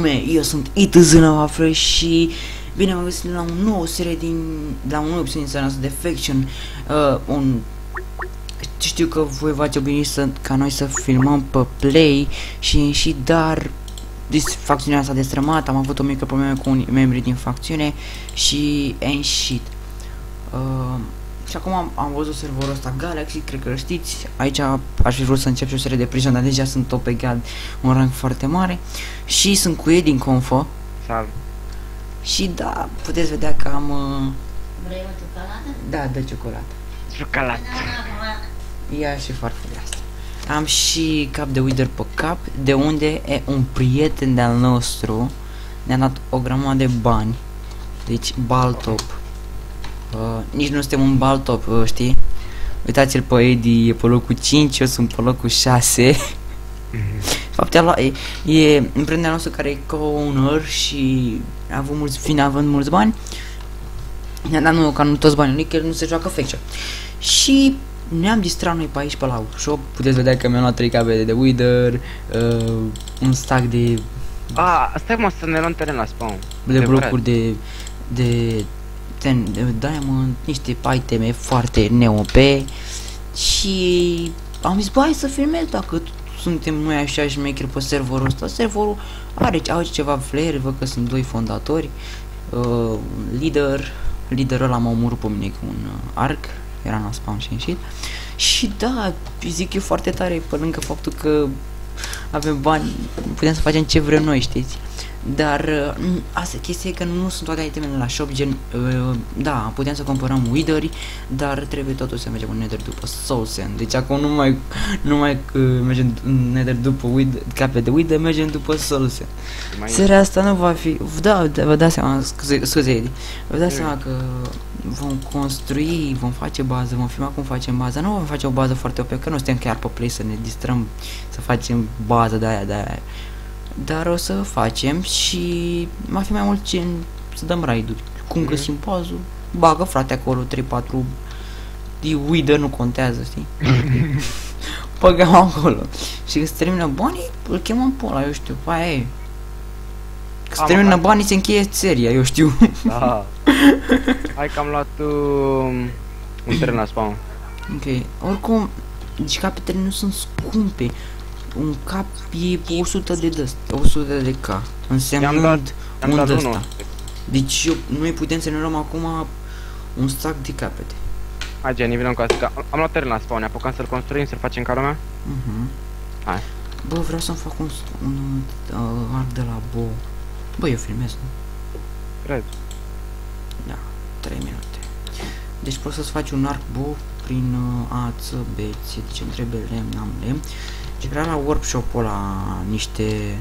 lume, eu sunt itznăvafră și bine am găsit la un nou serie la un nou episod din seria de Faction. Știu că voi v-ați obișnuit ca noi să filmăm pe Play și dar facțiunea s-a destrămat, am avut o mică problemă cu unii membri din facțiune și shit. Și acum am văzut serverul ăsta Galaxy, cred că știți. Aici aș fi vrut să încep și o serie de Prison, dar deja sunt top egal, un rang foarte mare. Și sunt cu ei din Confo. Salut. Și da, puteți vedea că am... Vrei o ciocolată? Da, de ciocolată. Ciocolată. Ia și farfuria asta. Am și cap de Wither pe cap, de unde e un prieten de-al nostru ne-a dat o grămadă de bani. Deci Baltop. Nici nu suntem un Baltop, știi? Uitați-l pe Eddie, e pe locul 5, eu sunt pe locul 6. Fapt, e împrietenul nostru care e co-owner și a avut mulți, având mulți bani, ne-a dat noi ca nu toți banii, că el nu se joacă Faction. Și ne-am distrat noi pe aici, pe la workshop. Puteți vedea că mi-am luat 3 cabele de Wither, un stack de... Stai mă să ne luăm teren la spawn. De blocuri de diamond, niște iteme foarte neOP. Și am zis, bă, hai să filmez dacă suntem noi așa șmecheri pe serverul ăsta. Serverul are ceva flare, văd că sunt 2 fondatori. Liderul ăla m-a omorât pe mine cu un arc, era la spawn și ieșit. Și da, zic eu foarte tare, pe lângă faptul că avem bani, putem să facem ce vrem noi, știți? Dar asta chestia e că nu sunt toate itemele la shop, gen, da, putem să cumpărăm witheri, dar trebuie totul să mergem în nether după soul sand. Deci acum nu mai mergem în nether după cape de wither, mergem după soul sand. Seria asta nu va fi, da, vă dați seama, scuze Eddie, vă dați seama că vom construi, vom face bază, vom filma cum facem baza. Nu vom face o bază foarte OP, că nu suntem chiar pe Play să ne distrăm, să facem bază de aia. Dar o să facem și va fi mai mult gen să dăm raiduri. Cum găsim puzzle, bagă frate acolo 3-4 de Wither, nu contează, știi? Băgăm acolo. Și când se termină banii, îl chemăm pe ăla, eu știu, aia e. Când se termină banii, se încheie seria, eu știu. Da. Hai că am luat un teren la spawn. Ok, oricum, deci capetele nu sunt scumpe. Un cap e 100 de K, însemnând un ăsta. Deci noi putem să ne luăm acum un stack de capete. Hai Jenny, vină cu asta, am luat teren la spawn, ne apucăm să-l construim, să-l facem ca lumea? Hai. Bă, vreau să-mi fac un arc de la bow. Bă, eu filmez, nu? Cred. Da, 3 minute. Deci poți să-ți faci un arc bow prin ață, bețe, deci îmi trebuie lemn, n-am lemn. Și vreau la workshop-ul ăla niște...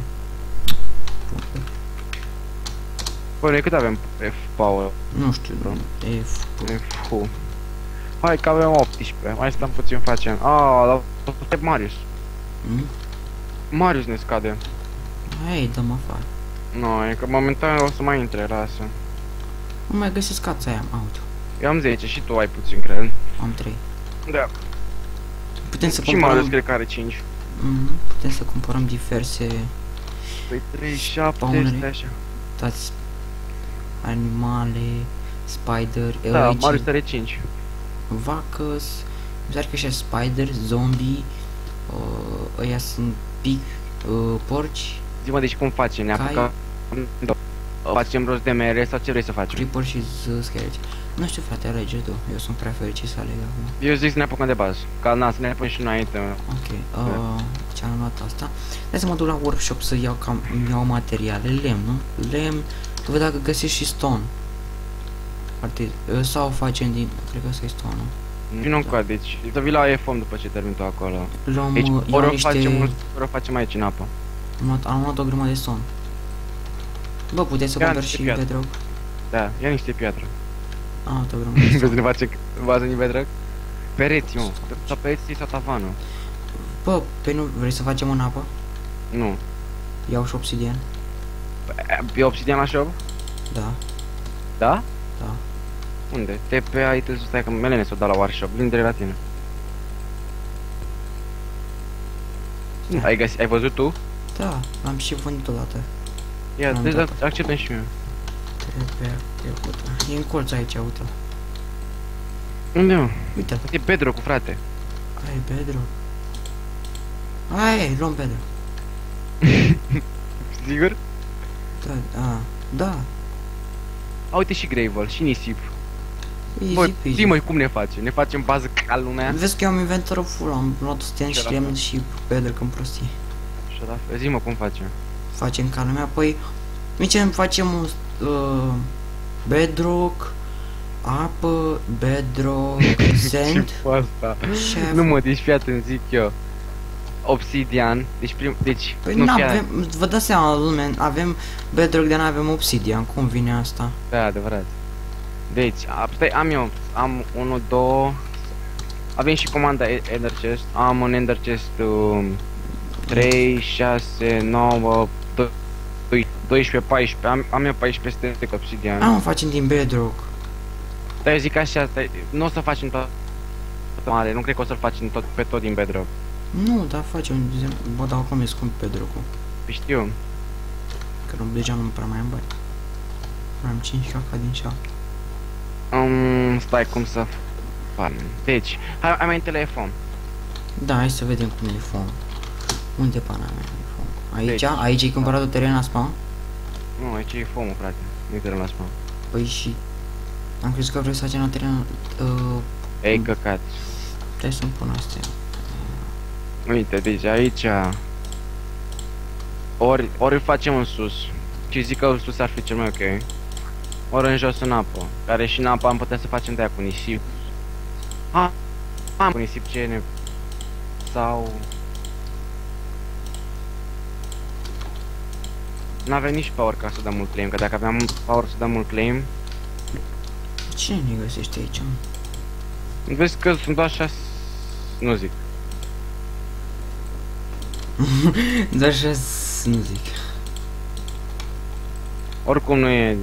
Bă, noi cât avem F power? Nu știu, F... Hai că avem 18, mai stăm puțin facem. Dar e Marius. Marius ne scade. Hai, dăm afară. Nu, e că momentan o să mai intre, lasă. Nu mai găsesc cața aia, auto. Eu am 10 și tu ai puțin, cred. Am 3. Da. Putem să și cumpărăm... Marius cred că are 5. Putem să cumpărăm diverse... Păi 3, 7, este așa. Toți animale, spider, da, Marius are 5. Vacăs, mi se că și spider, zombie, ăia sunt pig, porci. Zi-mă, deci cum facem? Ne apucăm? Facem rost de mere sau ce vrei să facem? Creeper și scheleti. Nu știu, frate, alege tu. Eu sunt prea fericit să aleg acum. Eu zic să ne apucăm de bază. Ca na, să ne pun și înainte. Ok, ce-am luat asta? Hai să mă duc la workshop să iau materiale. Lemn, nu? Lemn, să văd dacă găsesc și stone. Sau facem din... Cred că ăsta e stone, nu? Vino încă, deci să vii la EFOM după ce termin tu acolo. Deci, ori o facem aici în apă. Am luat o grămadă de stone. Bă, puteți să cumperi și bedrock? Da, ia niște piatră. O grămadă de stone. Vrei să ne facem bază în bedrock? Pereți, mă. Sau pereții sau tavanul. Bă, pe nu vrei să facem în apă? Nu. Iau și obsidian. E obsidian la shop? Da. Da? Da. Unde? TP ai trebuie să stai că Melene s-o da la workshop, vin direct la tine. Ai văzut tu? Da, am și vândut odată. Ia, Am deci dat. acceptăm și eu. Trebuie trecută. E în colț aici, uite. Unde, mă? Uite, E bedrock, frate. ai Pedro. Hai, luăm Pedro. Sigur? Da. A, uite și Gravel, și nisip. Easy Băi, peasy. zi-mă cum ne face? Ne facem bază ca lumea? Vezi că eu am inventorul full, am luat stand Și și la lemn fel. și Pedro când prostii. Și la fel, zi-mă cum facem. Facem ca lumea, păi zicem facem un bedrock, apă, bedrock, sand Cu asta. și Nu mă, deci fii atent, zic eu. Obsidian, deci păi nu nu fii avem, vă dați seama lume, avem bedrock de n-avem obsidian, cum vine asta? Da, adevărat. Deci, stai, am eu, am 1, 2, avem și comanda Ender Chest, am un Ender Chest 3, 6, 9, 12, 14, am eu 14 stele de obsidian. Mă facem din bedrock. Dar eu zic așa, nu o să facem tot mare, nu cred că o să-l facem pe tot din bedrock. Nu, dar facem, bă, dar acum e scump bedrock-ul, Păi știu. că deja nu prea mai am bani. Mai am 5 caca din 7. Stai cum să fac. Deci, hai mai în telefon. Da, hai să vedem cum e fon. Unde pana mea e fon? Aici? Deci, Aici ai cumpărat o teren la spawn? Nu, aici e fomul, frate. Nu te las, mă. Păi și... Am crezut că vrei să facem la teren... Ei, căcat. Trebuie să-mi pun astea. Uite, deci aici... Ori îl facem în sus. Și zic că în sus ar fi cel mai ok. Ori în jos în apă. Care și în apă am putea să facem de-aia cu nisip. Am cu nisip ce ne... Sau... N-avem nici power ca să dăm mult claim, că dacă aveam power să dăm mult claim, Cine ne găsește aici? vezi că sunt doar 6... Nu zic. Dar așa nu zic. Oricum nu e...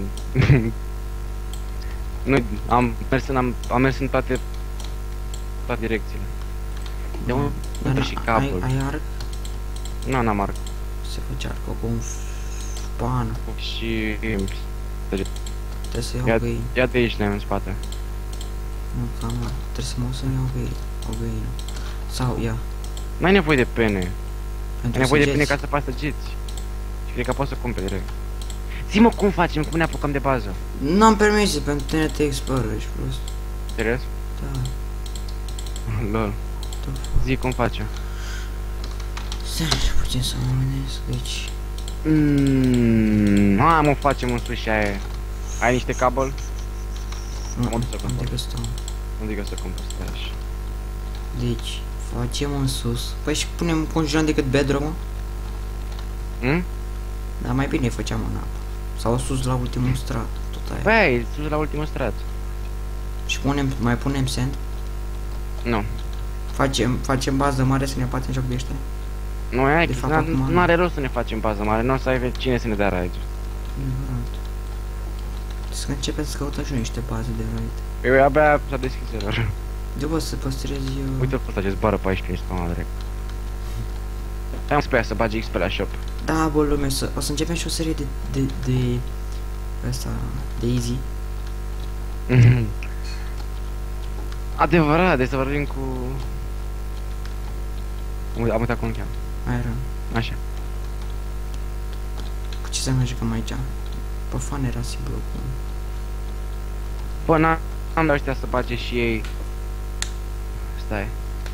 nu, am mers în toate direcțiile. De unde Dar și capul. ai arc? Nu, n-am arc. Se face arc cu un pană. Și... Trebuie să iau găini. Ia de aici, în spate. Nu, cam mare. Trebuie să mă uit să iau găini. O găină. Sau, ia. N-ai nevoie de pene. Ai Pentru nevoie de pene săgeți. ca să faci săgeți. Și cred că poți să cumperi direct. Zi-mă cum facem, cum ne apucăm de bază. N-am permis pentru TNT Explorer, ești prost. Serios? Da, Lol. tu Zi cum facem. Stai puțin să mă gândesc, deci... Hai mă, facem un sus și aia. Ai niște cabel? Nu, Am să am cumpăr. decât stau. Nu zic că să cumpăr, stai așa. Deci, facem în sus. Păi și punem congelant decât bedrock, mă? Dar mai bine făceam în apă. Sau sus la ultimul strat, tot aia. Băi, sus la ultimul strat. Și mai punem sand? Nu. Facem bază mare să ne batem joc de ăștia. Noi De fapt, acum nu are rost să ne facem bază mare, nu o să ai cine să ne dea raid. Adevărat. Să începem să căutăm și noi niște baze de raid. Eu abia s-a deschis server. De bă, să păstrezi... Uite-l pe ăsta ce zboară 14 spawn direct. Hai mă spera să bagi XP la shop. Da, bă, lume, o să începem și o serie de asta, de easy. Adevărat, deci să vorbim cu... Am uitat cum îl cheamă. Iron. Așa. Cu ce să mai jucăm aici? Pe fan era simplu cu... Bă, n-am dat ăștia să bage și ei. Stai.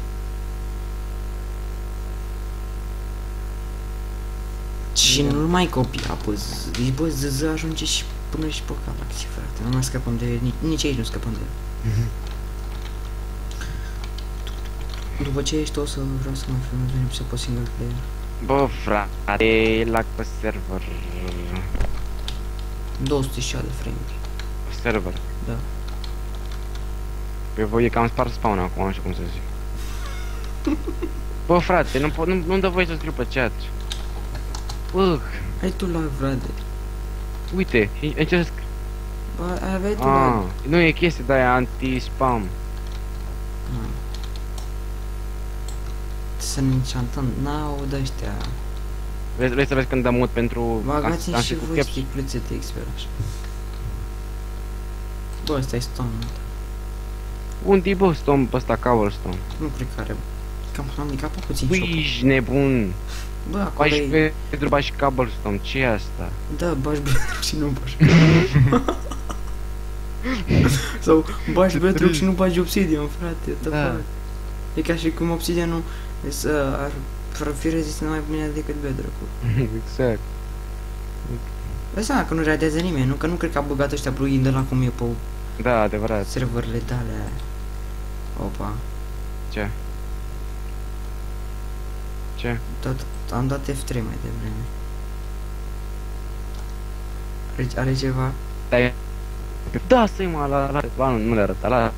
Și nu mai copia, bă, zici, bă, ZZ ajunge și până și pe galaxie, frate. Nu mai scăpăm de el, nici aici nu scăpăm de el. După ce ești o să vreau să mai filmez un episod pe single player. Bă, frate, lag pe server. 206 de frame. Pe server. Da. Pe voi e cam spart spawn acum, nu știu cum să zic. Bă, frate, nu dă voie să scriu pe chat. Bă, Hai tu la frate. uite, încerc să scriu. Bă, aveai tu la... Nu e chestie de aia anti-spam. Să ne închantăm, n-au de-ăștia. Vrei să vezi când dăm mut pentru... Bagați-mi am și cu voi caps? sticluțe de expert așa. Bă, ăsta e stone. Unde-i bă stone pe ăsta, cobblestone? Nu cred că are. Cam handicapat puțin șoc. Ui, ești nebun! Bă, acolo Bași e... Pedro, bași cobblestone, ce e asta? Da, bași Bedrock și nu bași. Sau bași Bedrock și nu bagi Obsidian, frate. Da. E ca și cum Obsidianul ar fi rezistent mai bine decât Bedrock-ul. Exact. Dă seama că nu ratează nimeni, nu? Că nu cred că a băgat ăștia plugin de la cum e pe Da, adevărat. serverele tale. Opa. Ce? Ce? Tot, am dat F3 mai devreme. Are ceva? Stai. Da, stai mă, la nu le arăta, la...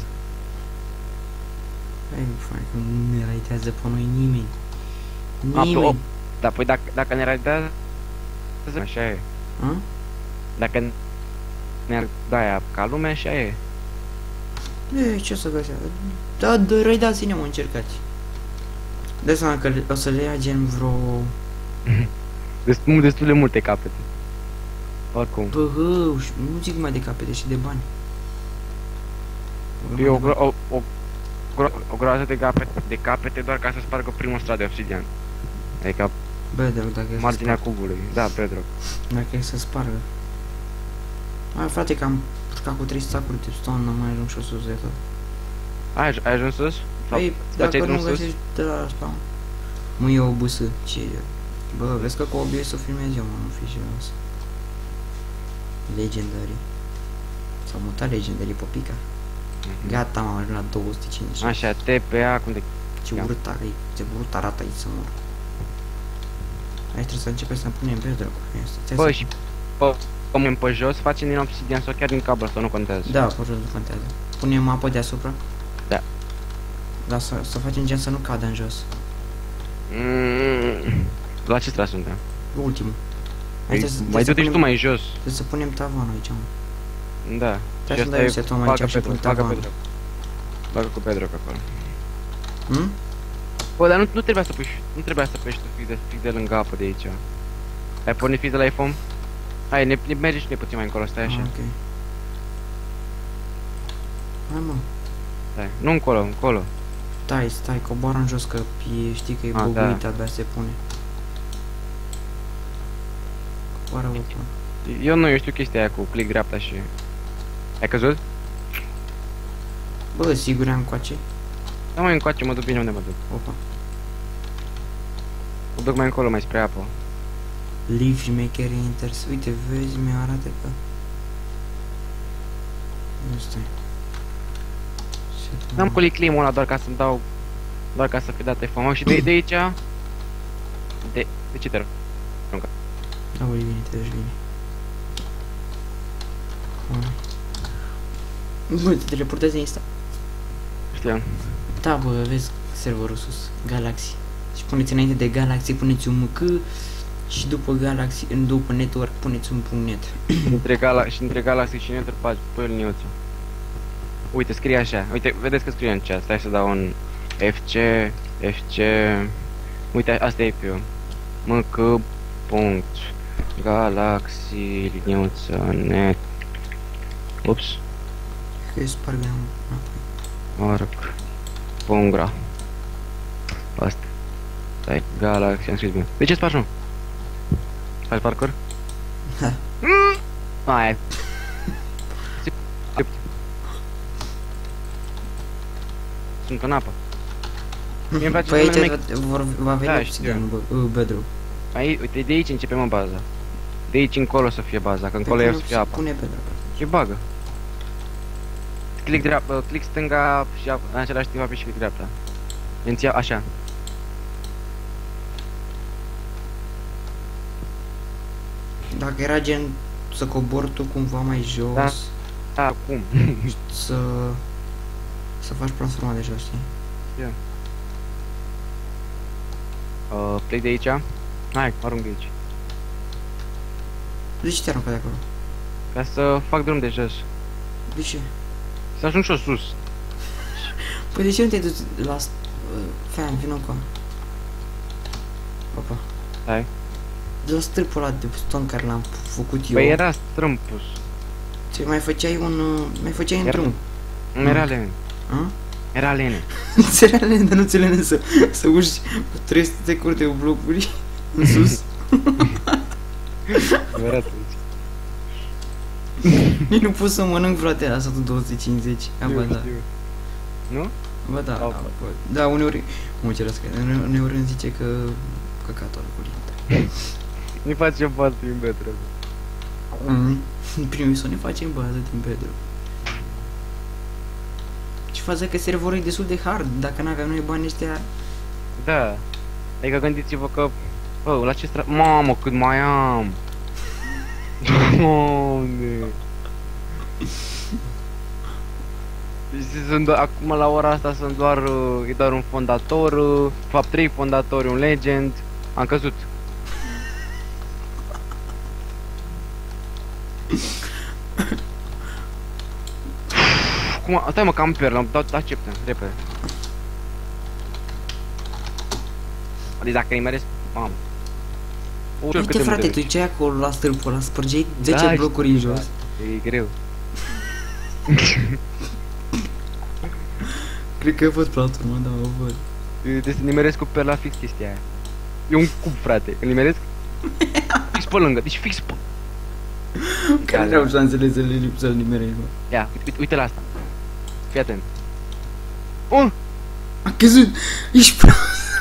Hai, frate, că nu ne ratează pe noi nimeni. A, pe Nimeni. 8. Da, păi dacă ne ratează... Așa e. A? Dacă ne aia ca lumea, așa e. E, ce să găsească? Da, răidați-ne, mă, încercați. Dă seama că o să le ia gen vreo... Destul de multe capete. Oricum. Bă, nu zic mai de capete și de bani. E o groază de capete doar ca să spargă primul strat de obsidian. Adică Bedrock, dacă e să marginea spargă. cubului. Da, Pedro. Dacă e să spargă. Mai frate, că am urcat cu 3 stacuri de stone, n-am mai ajuns și o sus de tot. Ai ajuns sus? Sau Păi, făceai dacă drum nu sus? găsești de la spawn. Mă, e o busă. Ce e? Bă, vezi că cu OBS o filmez eu, mă, nu fi și asta. Legendary. S-au mutat Legendary pe pica. Gata, m-am ajuns la 250. Așa, TPA, cum de... Ce urât are, ce urât arată aici să mor. Aici trebuie să începem să punem Bedrock. Bă, și punem pe jos, facem din obsidian sau chiar din cobblestone, nu contează. Da, pe jos nu contează. Punem apă deasupra? Da. Dar să facem gen să nu cadă în jos. La ce strat suntem? Ultimul. Mai trebuie du-te și tu mai jos. Trebuie să punem tavanul aici, mă. Da. Trebuie să dai resetul aici și pun tavanul. Bagă cu Pedro pe acolo. Hm? Bă, dar nu trebuia să pui, nu trebuia să pui tu fix de lângă apă de aici. Ai pornit fix de la iPhone? Hai, ne mergi și ne puțin mai încolo, stai așa. Ok. Hai, mă. Stai, nu încolo. Stai, coboară în jos că știi că e Ah, buguit, da. abia se pune. Coboară, bă, până. Eu știu chestia aia cu click dreapta și... Ai căzut? Bă, sigur am coace. Da, mai încoace, mă duc bine unde mă duc. Opa. Mă duc mai încolo, mai spre apă. Leaf Maker Inters. Uite, vezi, mi arată că... Nu stai. N-am cu claim-ul ăla doar ca să-mi dau... Doar ca să fi dat iPhone. Și de aici... De ce te rog? Da, băi, bine, te deci bine. Bă, te teleportezi insta. Știam. Da, bă, vezi serverul sus, Galaxy. Și puneți înainte de Galaxy, puneți un MK și după Galaxy, după network, puneți un .net. Între Galaxy și Nether faci pe el niuță. Uite, scrie așa. Uite, vedeți că scrie în chat. Stai să dau un FC. Uite, asta e pe eu. MK. Galaxy liniuță net. Ups. Că eu sparg înapoi. Arc. Pungra. Asta. Stai, Galaxy, am scris bine. De ce spargi, nu? Faci parkour? Ha. Aia. Sunt în apă. Mie-mi place Păi să aici merg- va veni Da, obsidian, bă, Bedrock. Aici, uite, de aici începem în baza. De aici încolo să fie baza, că încolo e să fie apa. Pune Bedrock. Ce bagă? Click dreapta, click stânga și în același timp apeși click dreapta. Înția așa. Dacă era gen să cobori tu cumva mai jos, Da. Da, cum? să faci platforma de jos, știi? Plec de aici. Hai, arunc de aici. De ce te aruncă de acolo? Ca să fac drum de jos. De ce? Să ajung și eu sus. Păi de ce nu te-ai dus la... Fan, vină cu... Opa. Hai. de la stâlpul ăla de ston care l-am făcut eu. Păi era strâmpus. Ce mai făceai mai făceai Era- într-un... Nu era lene. A? Era lene. Înțelele, dar nu înțelele să urci cu 300 de curte de blocuri în sus. Nu era atunci. Nici nu pot să mănânc, frate, la satul 250. Ba da. Nu? Ba da, Au, da, uneori... Mă ceresc, uneori îmi zice că... Căcatul alcoolic. Nu facem bază din betră. Primul să ne facem bază din Pedro. Și faza că serverul e destul de hard. Dacă n-aveam noi bani ăștia... Da. Adică gândiți-vă că... Bă, la ce Mamă, cât mai am! Doamne! Deci acum la ora asta sunt doar... e doar un fondator, de fapt 3 fondatori, un legend. Am căzut. Cum, stai mă, că am perlă, acceptă, repede. Deci dacă îi meresc, mamă. Uite, frate, tu ce ai acolo la stâlpul ăla? Spărgeai 10 Da, blocuri în jos. E greu. Cred că văd platforma, da, o văd. Deci nimeresc cu perla fix chestia aia. E un cub, frate, îl nimeresc fix pe lângă, deci fix pe... Care au șansele să-l nimerești, mă? Ia, uite la asta. Fii atent. Oh! A căzut! Ești prost!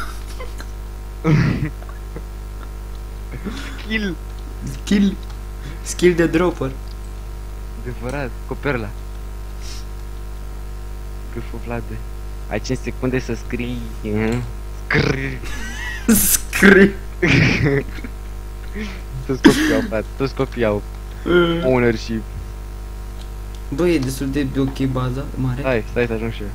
Kill! Skill de dropper. Adevărat, cu perla. Gâful Vlade. Ai 5 secunde să scrii. Scrii. Scrie. Toți copii au, frate, toți copii au ownership. Bă, e destul de ok baza, mare. Stai să ajung și eu.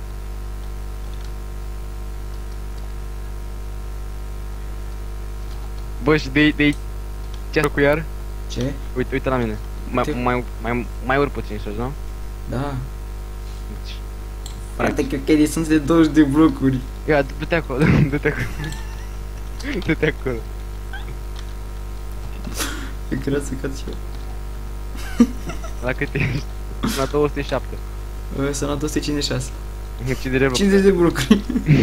Bă, și de aici ce cu iar? Ce? Uite la mine. Mai urc puțin sus, nu? Da. Deci, Frate, cred că sunt de 20 de blocuri. ia, du-te acolo, du-te acolo. Du-te acolo. E cred să cad și eu. La cât ești? La 207. Sunt la 256. Ce direct? 50 de blocuri.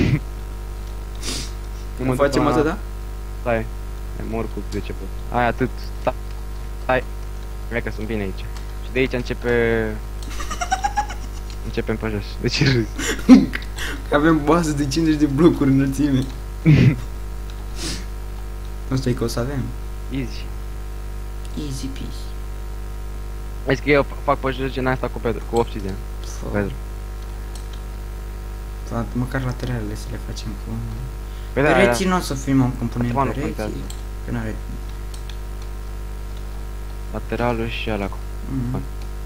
Nu Facem asta, da? Stai. Mor cu 10 pot. Ai atât. Stai. Hai că sunt bine aici. Și de aici începem pe jos. De ce râzi? Că avem bază de 50 de blocuri înălțime. Asta e că o să avem. Easy. Easy peasy. Vezi că eu fac pe jos gen asta cu obsidian. Pedro. Măcar lateralele să le facem cu... Păi da, Pereții nu o să filmăm cum punem Acum nu pereții. contează. Că n-are... Lateralul și ăla. Mhm.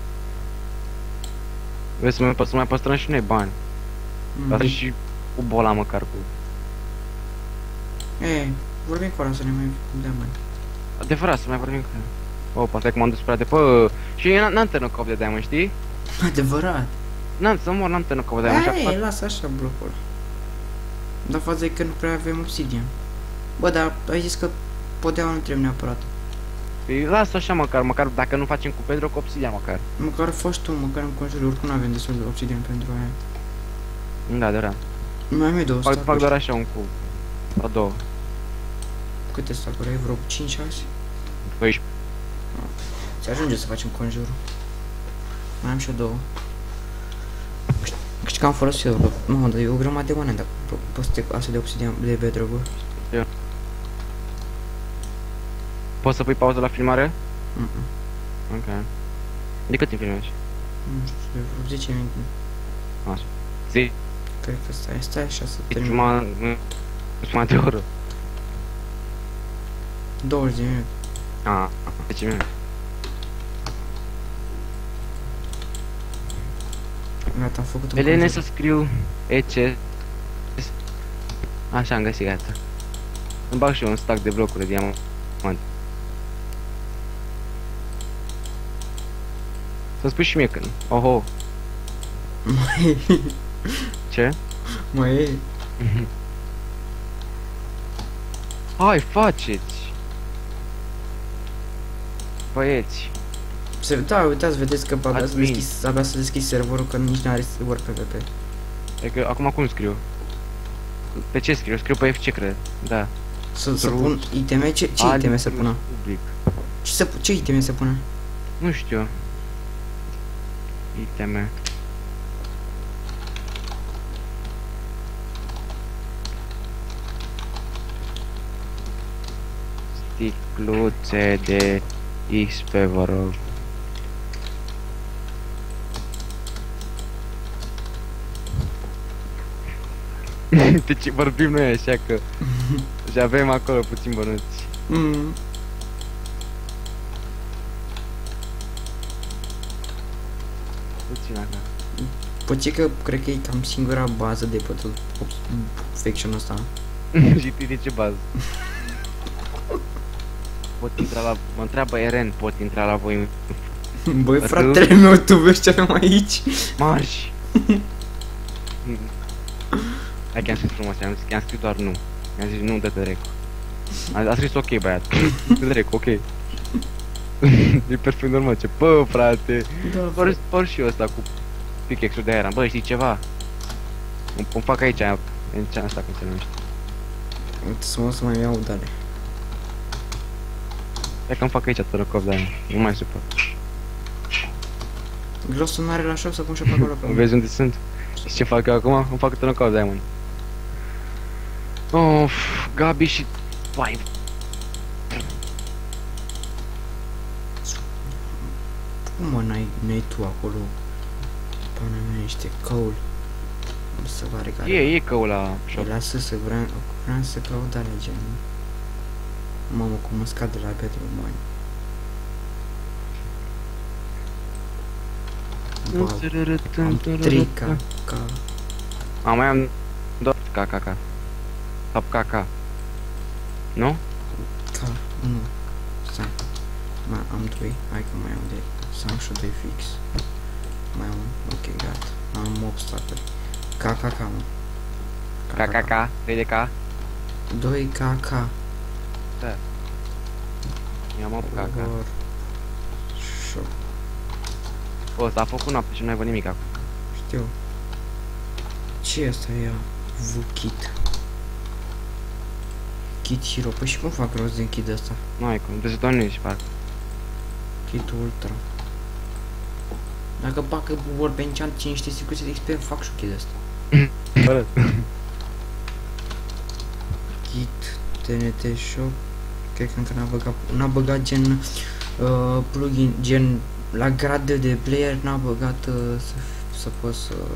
Vrei să mai păstrăm și noi bani. Dar și cu bola măcar cu... Vorbim cu ăla să ne mai dea bani. Adevărat, să mai vorbim cu el. Opa, stai că m-am dus prea de... Bă, și eu n-am tănut cop de diamond, știi? Adevărat. N-am tănut cop de diamond. Ei, lasă așa blocul. Dar faza e că nu prea avem obsidian. Bă, dar ai zis că podeaua nu trebuie neapărat. Păi lasă așa măcar dacă nu facem cu Pedro, cu obsidian măcar. Măcar faci tu, măcar în conjur, oricum nu avem destul de obsidian pentru aia. Da, adevărat. Mai am eu două Fac stacuri. doar așa un cub. La două. Câte stacuri ai? Vreo 5-6? 12. Ți ajunge să facem conjurul. Mai am și eu două. Știi că am folosit eu, mamă, dar e o grămadă de bani, dar poți să te astea de obsidian, de bedrock, bă. Poți să pui pauză la filmare? Ok. De cât timp filmezi? Nu știu, de vreo 10 minute. Așa. Zi. Cred că stai așa să Deci termin. jumătate de oră. 20 de minute. 10 minute. Gata, am făcut un Elene conjur. să scriu EC. Așa am găsit, gata. Îmi bag și eu un stack de blocuri de diamant. Să-mi spui și mie când. Oho. Ce? Mai e. Hai, faceți! Băieți, Da, uitați, vedeți că Admin. abia s-a deschis serverul, că nici n-are server PvP. adică acum cum scriu? Pe ce scriu? Scriu pe FC, cred. Da. Să pun iteme, ce iteme să pună? Public. Ce iteme să pună? Nu știu. Iteme. Sticluțe de XP, vă rog. Deci vorbim noi așa că și avem acolo puțin bănuți. Mm. Puțin așa. Păi că cred că e cam singura bază de pe tot faction ăsta. Și de ce bază? Pot intra la... Mă întreabă Eren, pot intra la voi? Băi, fratele meu, tu vezi ce avem aici? Marș! Hai că am scris frumos, am scris doar nu. I-am zis nu, dă-te rec. A scris ok, băiat. Dă-te rec, ok. E perfect normal, ce bă, frate. Da, Păr și eu ăsta cu pickaxe-ul de aer. Bă, știi ceva? Îmi fac aici, în cea asta cum se numește. uite să mai iau dale. Hai că îmi fac aici torocov de aia, nu mai supăr. Glosul n-are la shop să pun și pe acolo. Vezi unde sunt? Și ce fac eu acum? Îmi fac torocov de aia, mă. Of, Gabi și... Vai, Cum mă n-ai tu acolo? Pana mea, niște coal. Nu se pare că are. e cău la shop. Lasă să vreau să caut alea gen. Mamă, cum mă scad de la pentru bani. Ba, am 3 ca. Mai am doar KKK. Top KK. Nu? Ca, nu. Stai. Mai am 2. Hai că mai am de. Să am și 2 fix. Mai am. Ok, gata. Am obstacole. KKK, mă. KKK, 3 de K. 2 KK. Da. Eu am 8 KK. War Shop. O, s-a făcut noapte și nu ai văzut nimic acum. Știu. Ce asta e? Vukit. Kit Hero. Păi și cum fac rost din kit ăsta? Nu ai cum, trebuie să donezi, parcă. Kit Ultra. Dacă bacă vor pe enchant 500 secunde de XP, fac și kit ăsta. Fără. Kit TNT Shop. Cred că încă n-a băgat gen plugin, gen la grad de player n-a băgat să poți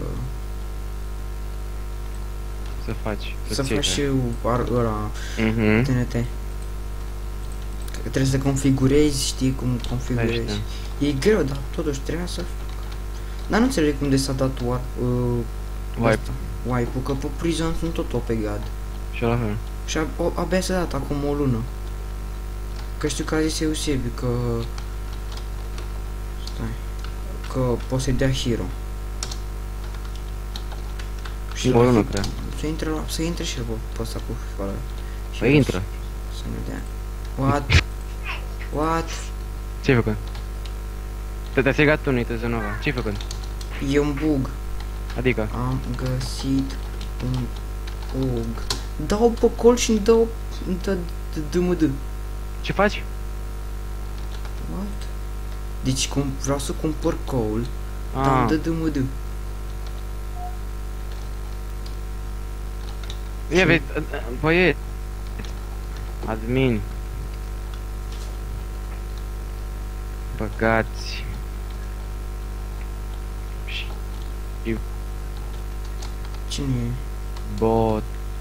Să faci. să faci și ăla TNT. Că trebuie să configurezi, știi cum configurezi. E greu, dar totuși trebuia să fac. Dar nu înțeleg cum de s-a dat wipe-ul, că pe Prison sunt tot pe gad. Și la fel. Și abia s-a dat acum o lună. Că știu că a zis Eusebi că... Stai. Că poți să-i dea hero. Și O lună, cred. să intre și el pe ăsta cu fără. Păi intră. Să ne dea. What? What? Ce-ai făcut? Te-ai segat tu, nu-i tăză nova. Ce-ai făcut? E un bug. Adică? Am găsit un bug. Dau pe col și-mi dau... DMD. Ce faci? What? Deci vreau să cumpăr coal, dar îmi dă DMD. Ia vezi, băieți. Admin. Băgați. Și Cine e? bot.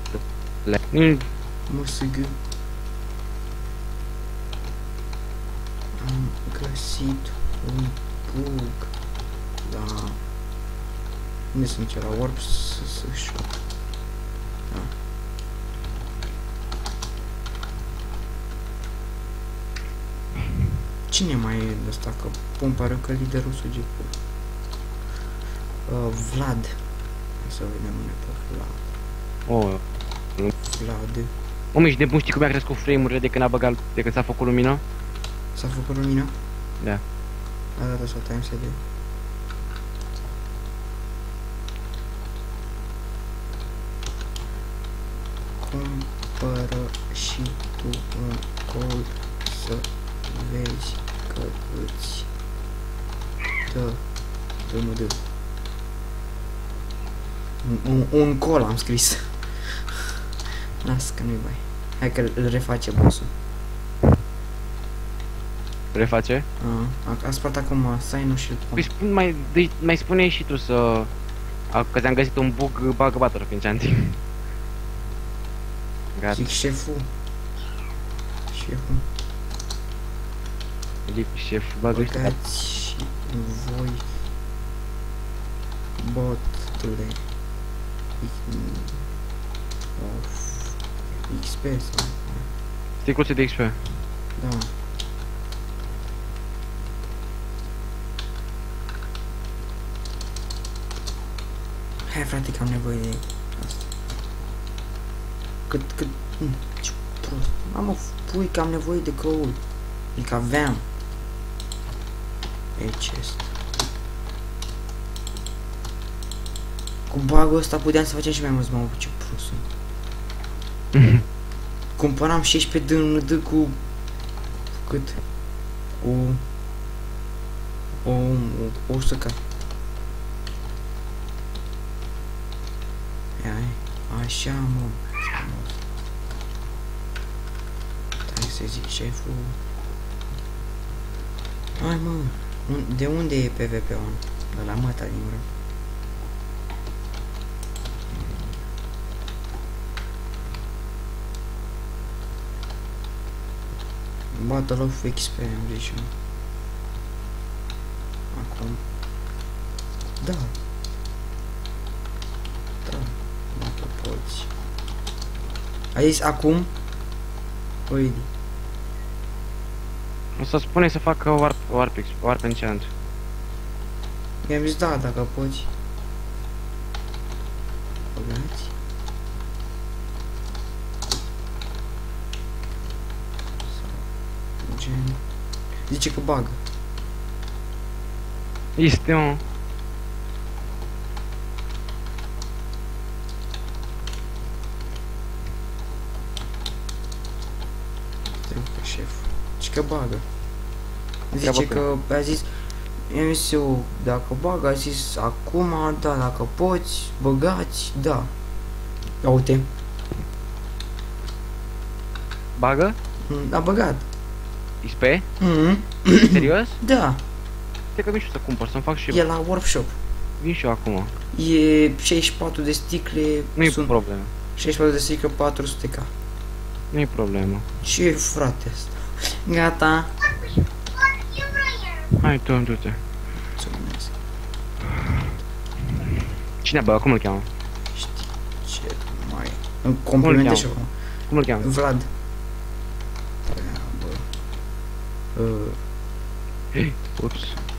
MSG. Am găsit un bug. Da. Unde sunt eu? La Warp Shop. Da. Cine mai e ăsta? Că îmi pare că liderul suge cu... Vlad. Hai să vedem unde pe Vlad. Oh. Vlad. Mă, ești nebun, știi cum a crescut frame-urile de când a băgat, de când s-a făcut lumina? S-a făcut lumina? Da. A dat așa time CD. Cumpără și tu un col să vezi că îți dă. Un col am scris. Las că nu-i bai. Hai că îl reface bossul. Reface? A spart acum sign-ul și Păi mai spune și tu să... Că ți-am găsit un bug bagă pe enchanting. Gata. zic șeful. Șef, bagă și Băgați și voi botule of XP sau... sticluțe de XP. Da. Hai frate că am nevoie de asta. Ce prost. Mamă, pui că am nevoie de coal. Adică aveam. E chest. Cu bug-ul ăsta puteam să facem și mai mulți, mamă, ce prost sunt. Cumpăram 16 DND cu... cât? Cu... O 100k. Așa, mă. Hai să zic șeful. Hai, mă. De unde e PvP-ul? De la măta din urmă. Battle of XP am zis eu. Acum. Da. Dacă poți. Ai zis acum? Păi. O să spune să facă warp enchant. I-am zis da, dacă poți. Băgați. Sau... gen... zice că bagă. Este, mă. Trebuie șef. Zice că bagă. Zice că a zis... i-am zis eu, dacă bagă, a zis acum, da, dacă poți, băgați, da. Ia uite. Bagă? A băgat. XP? Serios? Da. Cred că vin și eu să cumpăr, să-mi fac și eu. E la workshop. Vin și eu acum. E 64 de sticle. Nu-i problemă. 64 de sticle, 400k. Nu-i problemă. Ce frate asta? Gata. Hai tu, du-te. Mulțumesc. Cine bă, cum îl cheamă? Știi ce mai... Îmi complimente și acum. Cum îl cheamă? Vlad. Ups.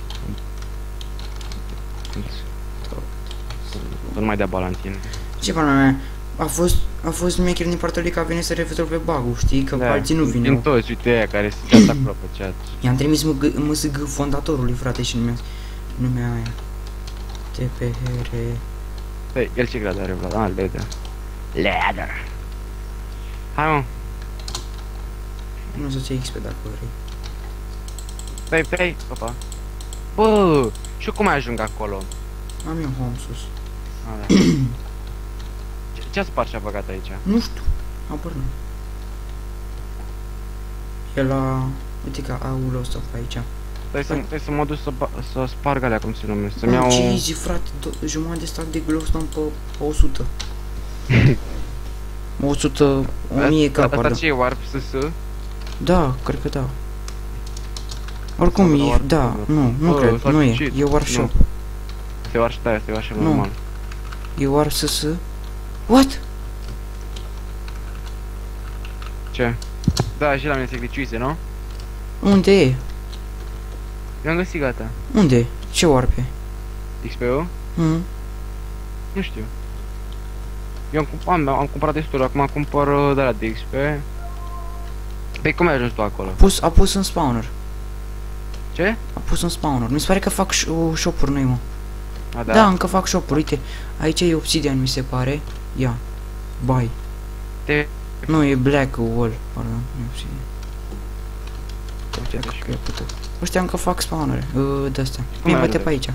Să nu mai dea balantin. Ce pana mea? A fost maker din partea lui că a venit să rezolve bug-ul, știi? Că Da, alții nu din vineau. toți, uite aia care se dea acolo pe chat. I-am trimis MSG fondatorului, frate, și numea aia. TPHR. Păi, el ce grad are, Vlad? Ah, leather. Leather. Hai, mă. Nu o să-ți iei XP dacă vrei. Păi, papa. Bă, și eu cum mai ajung acolo? Am eu home sus. Ah, da. Ce-a spart și-a băgat aici? Nu știu, apăr nu. E la... uite că aul ăsta pe aici. Trebuie să mă duc să sparg alea, cum se numește. Să-mi iau... Ce easy, frate, jumătate de stack de glowstone pe 100. 100, 1000 k, Asta pardon. ce e, warp SS? Da, cred că da. Oricum, e, da, nu cred, nu e, e workshop. Este warp, da, este warp Nu. normal. E warp SS. What? Ce? Da, și la mine se gliciuise, nu? Unde e? Eu-am găsit, gata. Unde? Ce warp e? XP-ul? Nu știu. Eu am cumpărat destul, acum cumpăr de la DXP. Păi cum ai ajuns tu acolo? A pus în spawner. Ce? A pus un spawner. Mi se pare că fac shop-uri noi, mă. A, Da, încă fac shop-uri. Uite, aici e obsidian, mi se pare. Ia. Bai. Te... Nu, e black wall. Pardon, nu e obsidian. Uite, Cred deci. că e putut. Ăștia încă fac spawnere. De-astea. Cum Bine, merge? bate pe aici.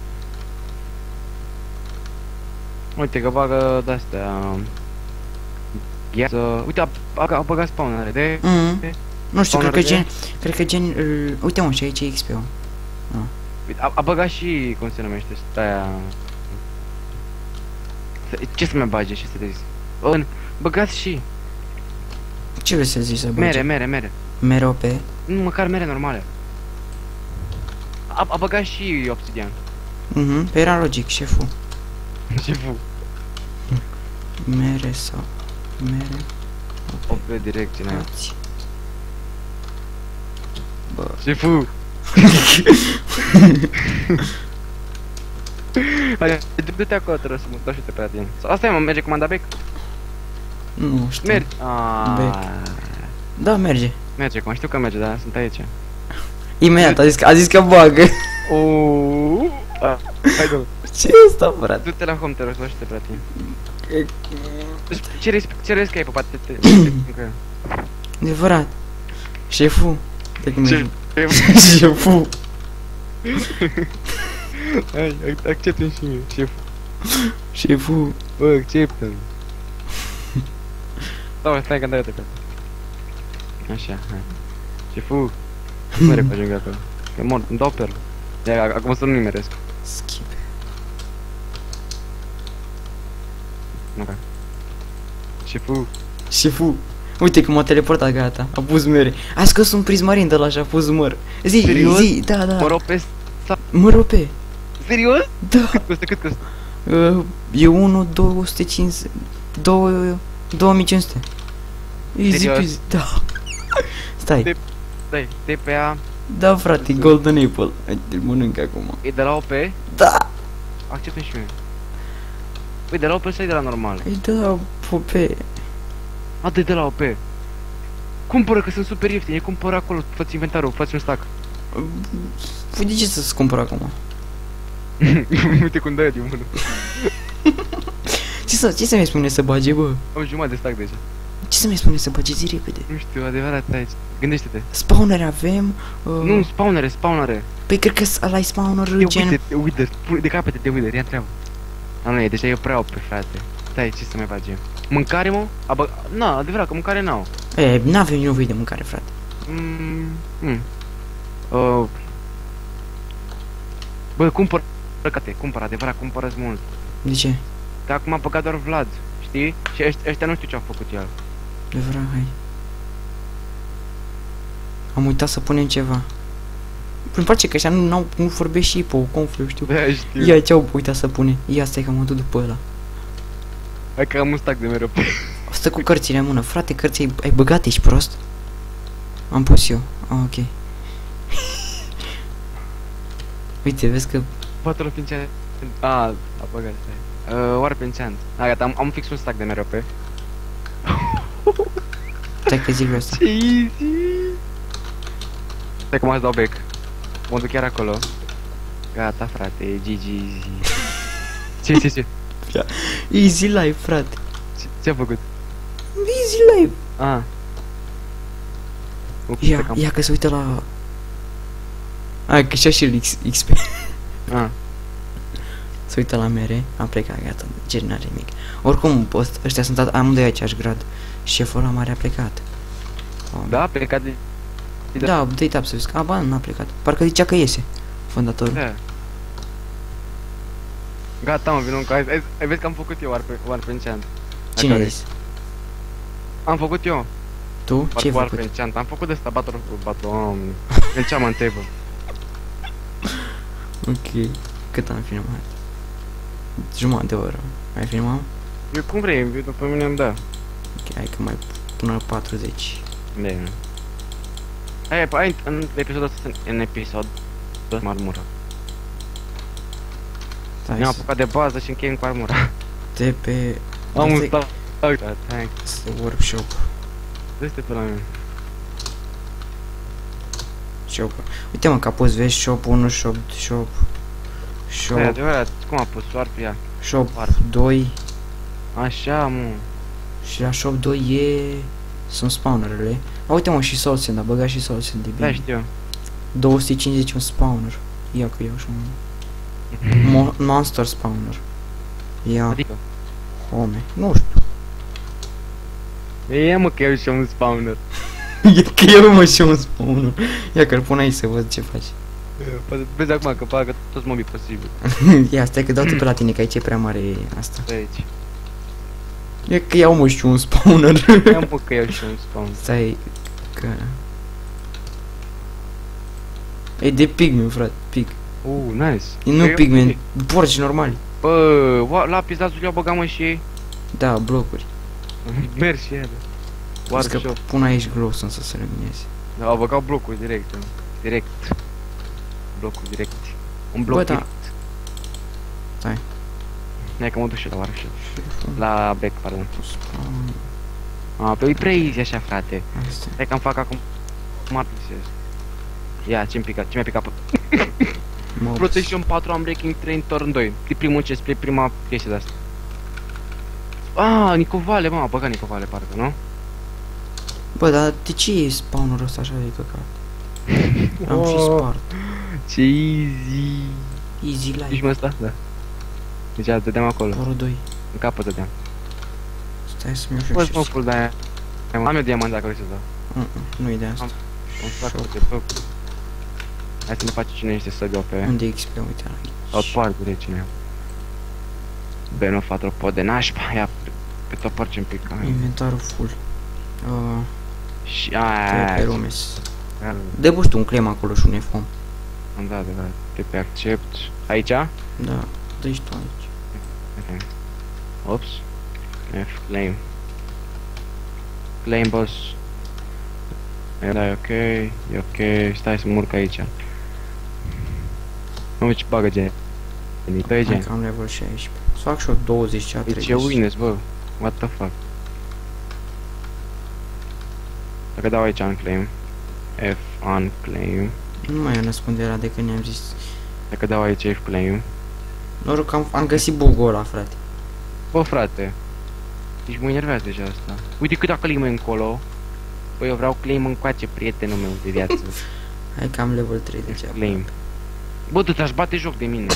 Uite că bagă de-astea... Gheață... Uite, a băgat spawnere de... Nu știu, cred că Spawnere gen... Uite, mă, și aici e XP-ul. Uite, a băgat și... Cum se numește? Aia... Ce să mai bage? Ce să te zic? Băgați și... Ce vrei să zici să bagi? Mere. Mereu pe... Nu, măcar mere normale. A băgat și obsidian. Pe era logic, șeful. Șeful. Mere sau... Mere... O pe direcție, ne. Ați. Bă... Șeful. Hai, du-te acolo, trebuie să mă dau și te pe la tine. Asta e, mă, merge comanda back? Nu știu. Merge. Back. Da, merge. Merge, cum știu că merge, dar sunt aici. Imediat, a zis că bagă. Hai, dă-l. Ce e asta, frate? Du-te la home, te rog, să dau și te pe la tine. Deci, ce rezi că ai pupat încă? Adevărat. Șeful. De cum Ce? e? Șeful. Hai, acceptă-mi și mie, șef. Șeful. Bă, acceptă-mi. Stai că dai pe. Așa, hai. Șeful. Nu merg pe ajung acolo. Că mor, îmi dau perlă. Ia, acum să nu nimeresc. Skip. Ok. Șeful. Șeful. Uite cum a teleportat, gata. A pus mere. A scos un prismarin de la și a pus măr. Serios? Zi, da. Mă rog pe... Mă rope. Serios? Da. Cât costă? E 1, 250... 2500. Easy Serios? peasy, da. Stai. Stai, TPA Da, frate, Golden Apple. Hai, îl mănânc acum. e de la OP? Da. Acceptă și mine. Păi de la OP sau e de la normal? E da, pope. A, de la OP. Cumpără că sunt super ieftini, cumpără acolo, fă-ți inventarul, fă-ți un stack. Păi de ce să-ți cumpăr acum? Uite cum dă din mână. Ce să mi spune să bage, bă? Am jumătate de stack deja. Ce să mi spune să bage, zi repede. Nu știu, adevărat aici. Gândește-te. Spawner avem. Nu, spawnere. Păi cred că ăla e spawner gen. Wither, de capete de Wither, ia întreabă. A, nu e, deja e prea OP, frate. Stai, ce să mai facem? Mâncare, mă? Na, adevărat că mâncare n-au. E, n-avem nevoie de mâncare, frate. Bă, cumpăr, cumpăr, adevărat, cumpără-ți mult. De ce? Că acum a păcat doar Vlad, știi? Și ăștia nu știu ce au făcut el. Adevărat, hai. Am uitat să punem ceva. Îmi place că ăștia nu vorbesc și pe confliu, știu. Da, știu. Ia ce-au uitat să pune. Ia, stai că mă duc după ăla. Hai că am un stack de mereu. Stă cu cărțile în mână. Frate, cărți ai băgat, ești prost? Am pus eu. Ah, ok. Uite, vezi că... Patru pe enchant. A băgat, stai. Oare pe enchant. A, gata, am fix un stack de mereu pe. Stai că zic asta. Ce easy! Stai că mă dau back. Mă duc chiar acolo. Gata, frate, GG. Ce? Easy life, frate. Ce-a făcut? Easy life. Ah. Ia că se uită la... Hai că și-a și el XP. Ah. Se uită la mere. Am plecat, gata. Gen n-are nimic. Oricum, ăștia sunt amândoi aceeași grad. Șeful ăla mare a plecat. Da, a plecat de... Da, dă-i tap să vezi. A, ba, n-a plecat. Parcă zicea că iese. Fondatorul. Da. Gata, mă, vină încă. Ai vezi că am făcut eu oar pe enchant. Cine a zis? Am făcut eu. Tu? Ce ai Oar pe făcut? enchant. Am făcut de asta enchantment table. Ok. Cât am filmat? Jumătate de oră. Mai filmam? Eu cum vrei, după mine îmi da. Ok, hai că mai până la 40. Bine. Hai, în episodul ăsta, în episod, mă armură. Stai Ne-am să apucat de bază și încheiem cu armura. te pe... Am un Asta stack. Da, thanks. e workshop. Dă-te pe la mine. shop. Uite mă, că poți vezi shop 1, shop, shop, E shop, adevărat, cum a pus soar pe ea? shop 2 Așa, mă. și la shop 2 sunt spawnerele. A, uite mă, și Soul Sand, a băgat și Soul Sand de Da, bine. știu. 250 un spawner. Ia că iau și un monster spawner. Ia, Adică? home, nu știu. E mă că eu și un spawner. E că eu mă și un spawner. Ia că-l pun aici să văd ce faci. Poate vezi acum că facă toți mobii posibil. Ia, stai că dau-te pe la tine, că aici e prea mare asta. De aici. E că iau mă și un spawner. Ia mă că eu și un spawner. Stai că... E de pigmen, frate, pig. Nice. E nu pigmen, porci normali. Bă, lapis lazuli au băgat mă și ei. Da, blocuri. Mergi și ele. Vezi că Workshop. pun aici glowstone să se lumineze. Da, au băgat blocuri direct. Direct. Blocuri direct. Un bloc Bă, da. direct. Stai. Hai că mă duc și la workshop. La back, pardon. Spawn. Pe prea easy așa, frate. Asta. Hai că îmi fac acum martisez. Ia, ce-mi pica, ce mi-a picat pe... Mobs. Protection 4, am Breaking 3 în turn 2. E primul ce spre prima chestie de asta. Nicovale, mă, a băgat Nicovale, parcă, nu? Bă, dar de ce e spawnul ăsta așa de căcat? Am și spart. Ce easy. Easy Ești life. mă ăsta? Da. Deci a, dădeam acolo. Oro 2. În capăt dădeam. Stai să-mi iau Bă, și mă, full de-aia. Am eu diamant dacă vrei să dau. Nu-i de asta. Un sac de bloc. Hai să ne faci cine este să pe... Unde e XP? Uite Sau aici. parcul de cine. Bă, nu fac pot de nașpa. Ia, pe tot parcem un pic. Inventarul full. Și Pe aia. Rumes. Dă bă, tu un claim acolo și un F-home. Am dat, da. Te pe accept. Aici? Da, dă-și tu aici. Ok. Ops. F, claim. Claim, boss. Da, e ok, e ok. Stai să mă urc aici. Nu ce bagă gen. Dă-i Hai gen. că am level 16. Să fac și o 20 a Deci 30. e Wines, bă. What the fuck. Dacă dau aici unclaim. F unclaim. Nu mai e răspunderea de când ne-am zis. Dacă dau aici F claim. Noroc că am găsit bug-ul ăla, frate. Bă, frate. Deci mă enervează deja asta. Uite cât claim încolo. Bă, eu vreau claim încoace, prietenul meu de viață. Hai că am level 3 deja. Claim. Bă, tu te-aș bate joc de mine.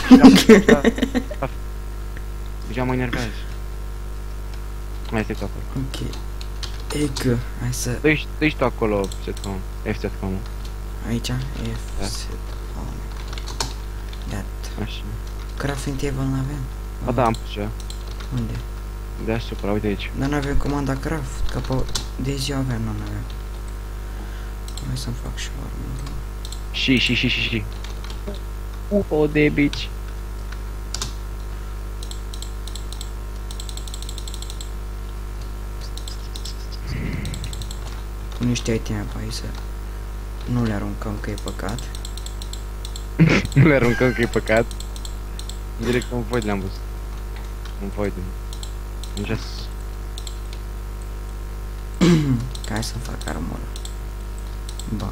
Deja mă enervează. Hai stai tu acolo. Ok. Egg. Hai să... Dă-i tu acolo setcom. F-setcom. Aici. Da. F set. That. Așa. Crafting table n-avem. Ba da, am pus eu. Unde? Deasupra, uite aici. Dar n-avem comanda craft. Că pe de ziua avem, nu avem. Hai să-mi fac și o armură. Și. O de bici. Pun niște iteme pe aici să nu le aruncăm că e păcat. Nu le aruncăm că e păcat. Direct în void le-am văzut. În void. În jos. Hai să fac armură. Ba.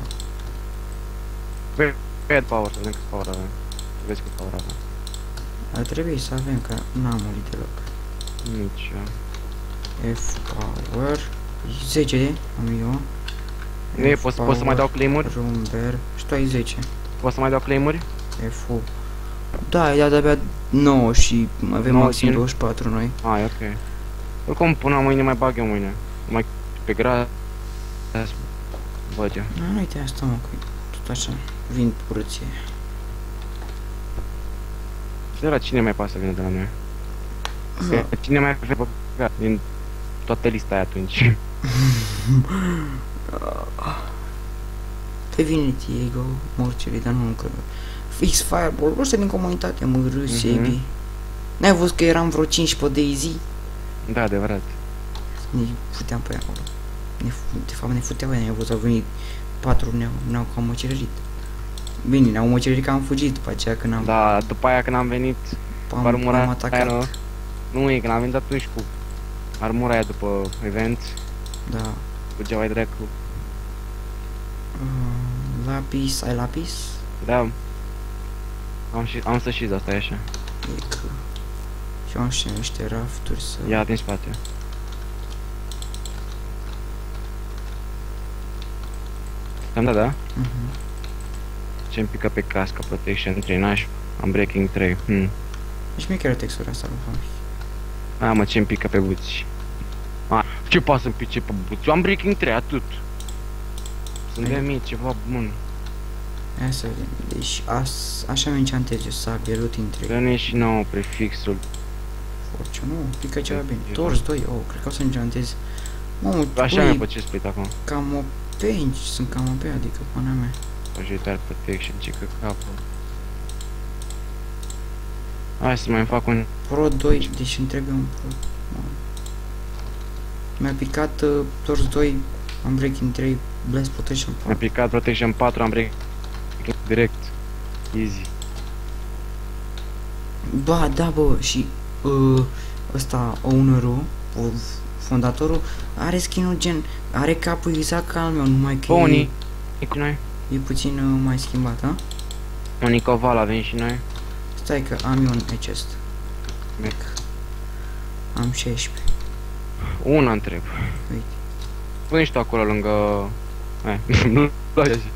Add power, să vedem cât power avem. Vezi cât power avem. Ar trebui să avem, că n-am murit deloc. Nici eu. F power 10 am eu. Nu e, poți să mai dau claim-uri? Rumber. Și tu ai 10. Poți să mai dau claim-uri? F da, e de-abia 9 și avem 9 maxim din- 24 noi. E ok. Oricum până mâine mai bag eu mâine. Mai pe gras. Văd eu. Nu uite asta, mă, că tot așa vin curăție. De la cine mai pasă să vină de la noi? Că cine mai vrea băgat din toată lista aia atunci? Pe vine Diego, morcele, dar nu încă. Fix Fireball, ăsta din comunitate, mă râs, Sebi. N-ai văzut că eram vreo 5 pe Daisy? Da, adevărat. Ne futeam pe acolo. De fapt ne futeau, ne-au văzut, au venit 4, ne-au cam măcelerit. Bine, ne-au măcelerit că am fugit, după aceea când am, Da, după aia când am venit cu am armura aia, atacat. nu e, când am venit atunci cu armura aia după event, Da. fugeau ai dracu. Lapis, ai lapis? Da. Am să și asta e așa. E că... Și am și niște rafturi să... Ia din spate. Am dat, da? Ce-mi pică pe casca, protection 3, n-aș... Am breaking 3, Deci mi chiar textura asta, nu fac. Mă, ce-mi pică pe buți. Ce poate să-mi pice pe buți? Eu am breaking 3, atât. Sunt de mie, ceva bun. Hai să vedem. Deci așa mi enchantez eu sabie, looting 3. Dă-ne și nouă prefixul. Fortune, nu, pică ceva bine. Torch 2, cred că o să enchantez. Mamă, Așa mi-a pe ce split acum. cam OP, sunt cam OP, adică pana mea. Ajutar protection, ce că capul. Hai să mai fac un... Pro 2, deci îmi trebuie un Pro. Mi-a picat Torch 2, am breaking 3, Blast Protection 4. Mi-a picat protection 4, am break direct. Easy. Ba, da, bă, și ăsta, owner-ul, fondatorul, are skin-ul gen, are capul exact ca al meu, numai că Unii cu noi. e puțin mai schimbat, a? Un Nicoval avem și noi. Stai că am eu un acest. Mec. Am 16. Una întreb. Uite. Pune și tu acolo lângă... nu place așa.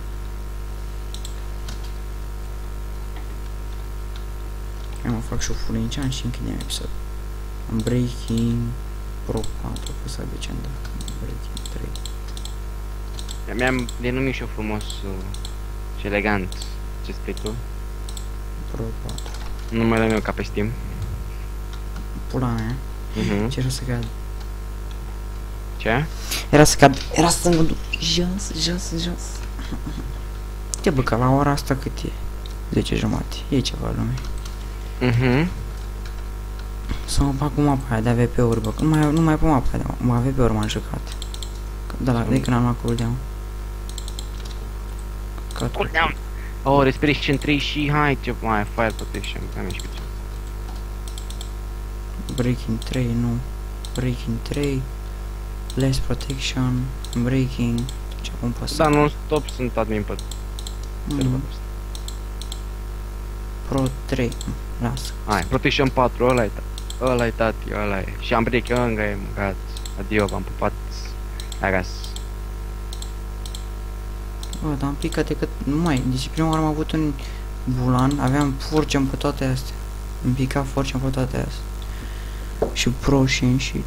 Eu mă fac și o full enchant și închidem episod. Am breaking Pro 4, că să aibă ce-am dat. Breaking 3. Mi-am denumit și eu frumos și elegant ce spui tu. Pro 4. Numele meu ca pe Steam. Pula mea. Ce era să cad? Ce? Era să cad, era să mă duc jos. Ce bă, că la ora asta cât e? 10 jumate, e ceva lume. Să mă fac cu mapa aia de AVP-uri, bă, că nu mai pe mapa aia de AVP-uri m-am jucat. De când am luat cooldown. Cooldown! Oh, respiration 3 și hai ce mai fire protection, am și ce. Breaking 3, nu. Breaking 3. Less protection. Breaking. Ce acum pasă? Da, non-stop sunt admin pe serverul ăsta. Pro 3. Lasă. Hai, protection 4, ăla e tati, ăla e. Și am break încă e mâncat. Adio, v-am pupat. Agas. Bă, dar am picat decât... Nu mai, deci prima oară am avut un bulan, aveam fortune pe toate astea. Îmi pica fortune pe toate astea. Și pro și în shit.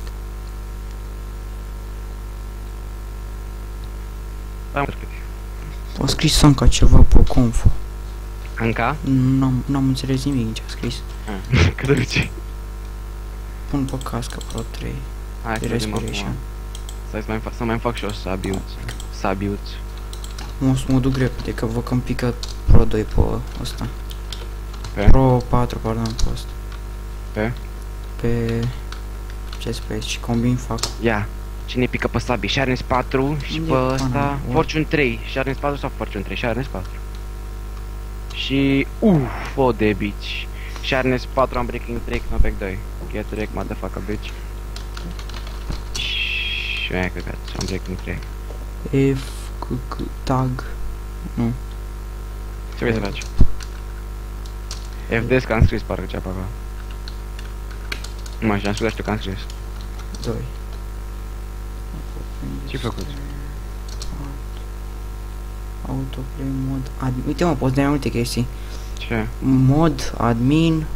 A scris Sanca ceva pe confo. Anca? N-am înțeles nimic ce a scris. Cât de ce? Pun pe cască pro 3. Hai să vedem acum. Să mai fac și o sabiuț. Mă duc repede, că văd că-mi pică pro 2 pe ăsta. Pe? Pro 4, pardon, pe ăsta. Pe? Pe... ce spui și combin fac. Ia. Cine pică pe sabii? Sharpness 4 și pe ăsta Fortune 3. Sharpness 4 sau Fortune 3? Sharpness 4. Și... o de bitch. Sharpness 4 am breaking 3, knockback 2. Get wreck, motherfucker bitch. Și aia căcat, am breaking 3. F, tag. Nu. Ce vrei să faci? FDS că am scris parcă cea pe acolo. Nu mai știu, am scris că am scris. 2. Ce-ai făcut? Autoplay mod admin. Uite mă, poți de mai multe chestii. Ce? Mod admin.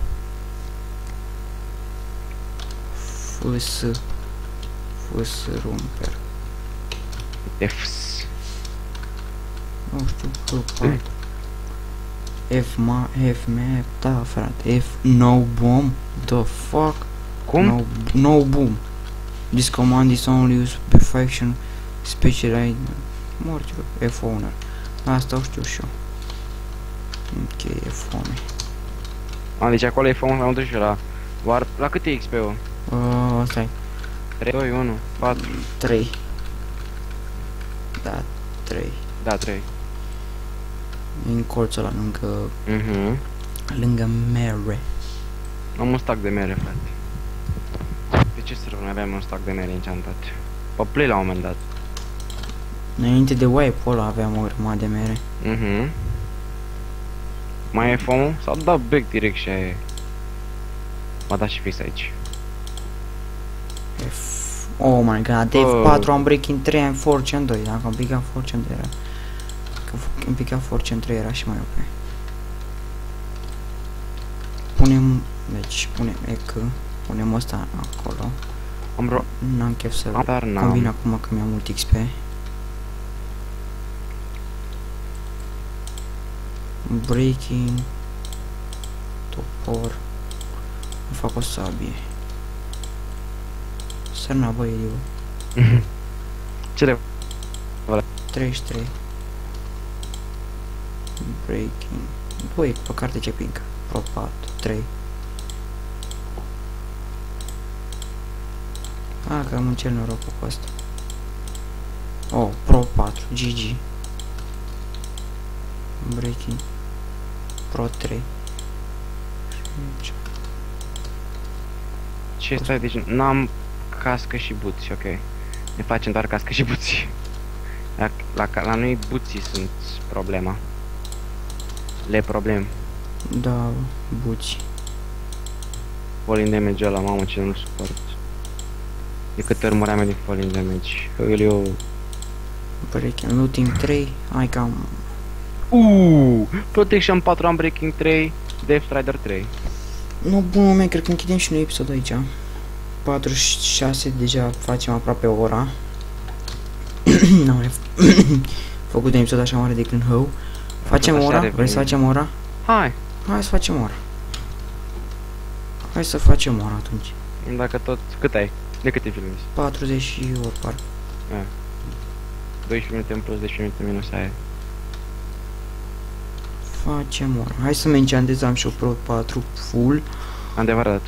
FS rumper. Fs. Nu știu, F map, da frate, F no boom, the fuck? Cum? No boom. This command is only used by faction specialized. Morți, F owner. Asta o știu și eu. Ok, F owner. Deci acolo e F1, am dus și la... La cât e XP-ul? Stai. 3, 2, 1, 4. 3. Da, 3. Da, 3. În colțul ăla lângă... lângă mere. Am un stack de mere, frate. Pe ce server noi aveam un stack de mere enchantat? Pe play la un moment dat. Înainte de wipe-ul ăla aveam o grămadă de mere. Mhm. Mai e foamul? Sau da back direct și aia e. M-a dat și fix aici. Oh my god, Oh. F4, am breaking 3, am fortune 2. Dacă am picat fortune 2 era... Că am picat fortune 3 era și mai OP. Punem... Deci, punem EC. Punem ăsta acolo. Am N-am chef să dar n-am. combin acum că mi-am mult XP. Breaking. Topor. Îmi fac o sabie. Sărna băi, eu. Ce 33. Breaking. 2 pe carte ce pincă. Pro 4. 3. Că am încel norocul cu asta. Oh, Pro 4. GG. Breaking. Pro 3. Ce stai? Deci n-am cască și buți, ok. Ne facem doar cască și buți. La noi buții sunt problema. Le problem. Da, buci. Falling damage ăla, mamă, ce nu suport. De câte ori muream eu din falling damage. Eu... Breaking. Looting 3. Hai că am... Protection 4, am breaking 3, Death Strider 3. Nu, bun moment, cred că închidem și noi episodul aici. 46, deja facem aproape o ora. N-am făcut un episod așa mare de când hău. Facem Așa ora? revenim. Vrei să facem ora? Hai! Hai să facem ora. Hai să facem ora atunci. Dacă tot... Cât ai? De câte filmezi? 48 parcă. 12 minute în plus, 12 minute minus aia. Facem ora. Hai să menționez, am și o Pro 4 full. Adevărat.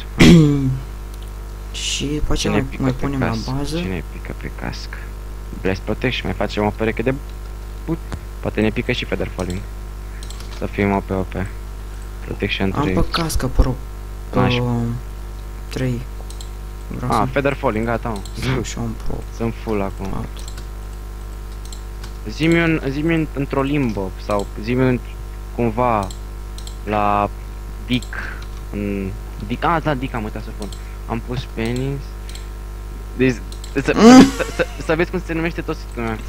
Și după aceea mai punem la bază. Cine pică pe casc? Blast Protection, mai facem o pereche de but. Poate ne pică și Feather Falling. Să fim OP. Protection 3. Am pe cască Pro Nașpa. 3. Vreau să Feather Falling, gata, mă. fac și un Pro Sunt full acum. 4. Zi-mi într-o limbă sau zi-mi cumva la Dick în... Dick, da, Dick am uitat să pun. Am pus penis. Deci, să vezi cum se numește tot situl meu.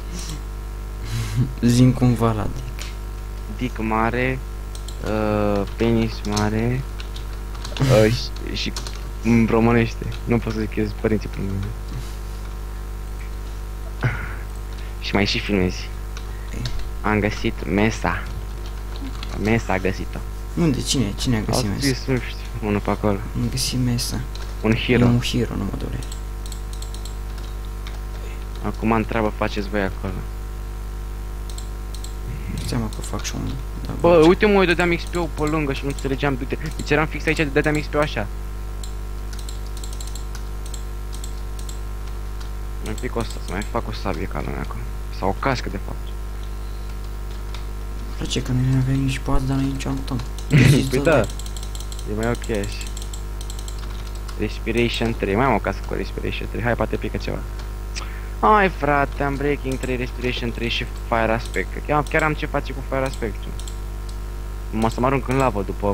Zim cumva la Dick. Dick mare, penis mare și îmi românește. Nu pot să zic, eu părinții pe mine. Și mai și filmezi. Am găsit Mesa. Mesa a găsit-o. Unde? Cine a găsit Au Mesa? zis, nu știu, unul pe acolo. Am găsit Mesa. Un E hero. un hero, nu mă dore. Acum întreabă, faceți voi acolo. Seama că fac și un... Da, Bă, uite mă, eu dădeam XP-ul pe lângă și nu înțelegeam, du-te. Deci eram fix aici, dădeam XP-ul așa. Mai pic o să mai fac o sabie ca lumea acum. Sau o cască de fapt. Îmi place că noi nu avem nici pat, dar noi nici am tom. Păi da. E mai ok așa. Respiration 3, mai am o cască cu Respiration 3, hai poate pică ceva. Hai frate, am Breaking 3, Respiration 3 și Fire Aspect. Chiar am ce face cu Fire Aspect-ul. Mă să mă arunc în lavă după...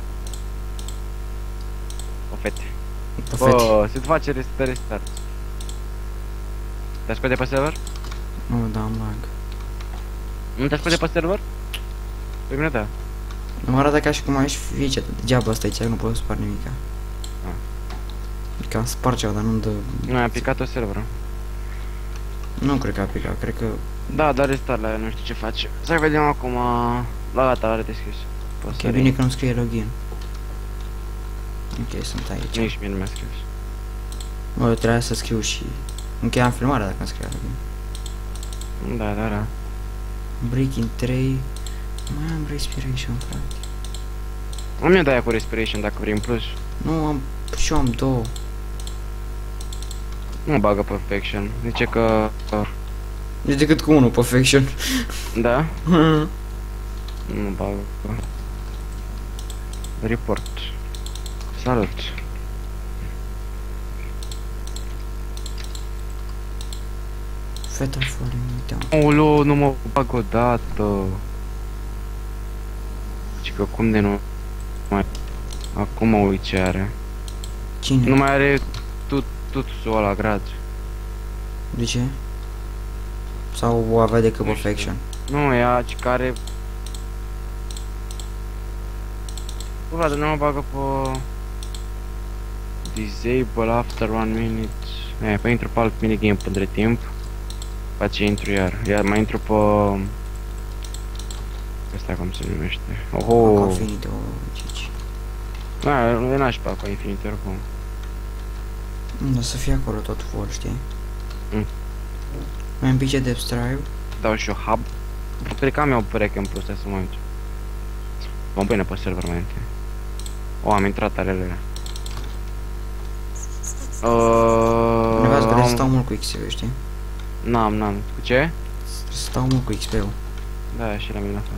O fete. Bă, se face restart. Te-ai scos de pe server? Nu, da, am lag. Nu te-ai scos de pe server? Pe mine da. Nu arată ca și cum ai fi aici, degeaba asta aici, nu pot să spar nimica. Că am spart ceva, dar nu-mi dă... Nu, am picat o server. Nu cred că a picat, cred că... Da, dar restart la ea, nu știu ce face. Să vedem acum... La gata, are deschis. Ok, bine că nu scrie login. Ok, sunt aici. Nici mie nu mi-a scris. Bă, eu trebuia să scriu și... Încheiam filmarea dacă îmi scria login. Da. Breaking 3... Mai am Respiration, frate. Am eu de aia cu Respiration dacă vrei în plus. Nu, am... Și eu am două. Nu bagă Perfection. Zice că... E decât cu unul, Perfection. Da? Nu bagă. Report. Salut. Feta Falling, uite. Olo, nu mă bag odată. Și că cum de nu mai... Acum mă uit ce are. Cine? Nu mai are tutusul ăla grad. De ce? Sau o avea decât Nu știu. Perfection? Nu, ea ce care... Bă, frate, nu mă bagă pe... Disable after 1 minute. Păi intru pe alt minigame între timp. După aceea intru iar mai intru pe... Ăsta cum se numește. Acum Oho! finit o cici. Da, nu e nașpa cu Infinite oricum. O să fie acolo tot full, știi? Mm. Mai un pic de Depth Drive. Dau și eu hub. Cred că am eu o pereche în plus, hai să mă uit. Vom pune pe server mai întâi. O, am intrat arele. Nevați că stau mult cu XP-ul, știi? N-am. Cu ce? Stau mult cu XP-ul. Da, și la mine la fel.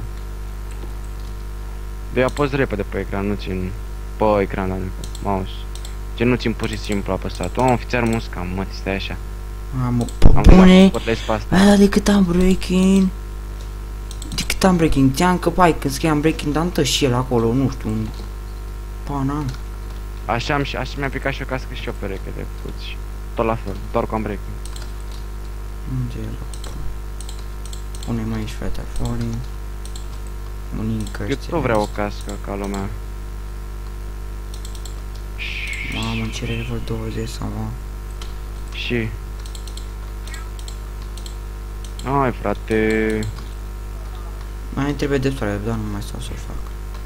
Eu apăs repede pe ecran, nu țin pe ecran, dar pe mouse. Ce nu țin pur și simplu apăsat. O, ofițer musca, mă, stai așa. Am Am bune! puteți pe asta. Aia de cât am breaking. De cât am breaking. Ți-am că pai când scriam breaking, dar întă și el acolo, nu știu, un... Panan. Așa mi-a picat și eu cască și o pereche de puți. Tot la fel, doar cu am breaking. Unde e la... Pune-mi aici Feta Falling. Unii căști. Eu tot vreau o cască ca lumea. Mamă, ce level 20 sau mă. Și... Ai, frate... Mai trebuie de soare, dar nu mai stau să-l fac.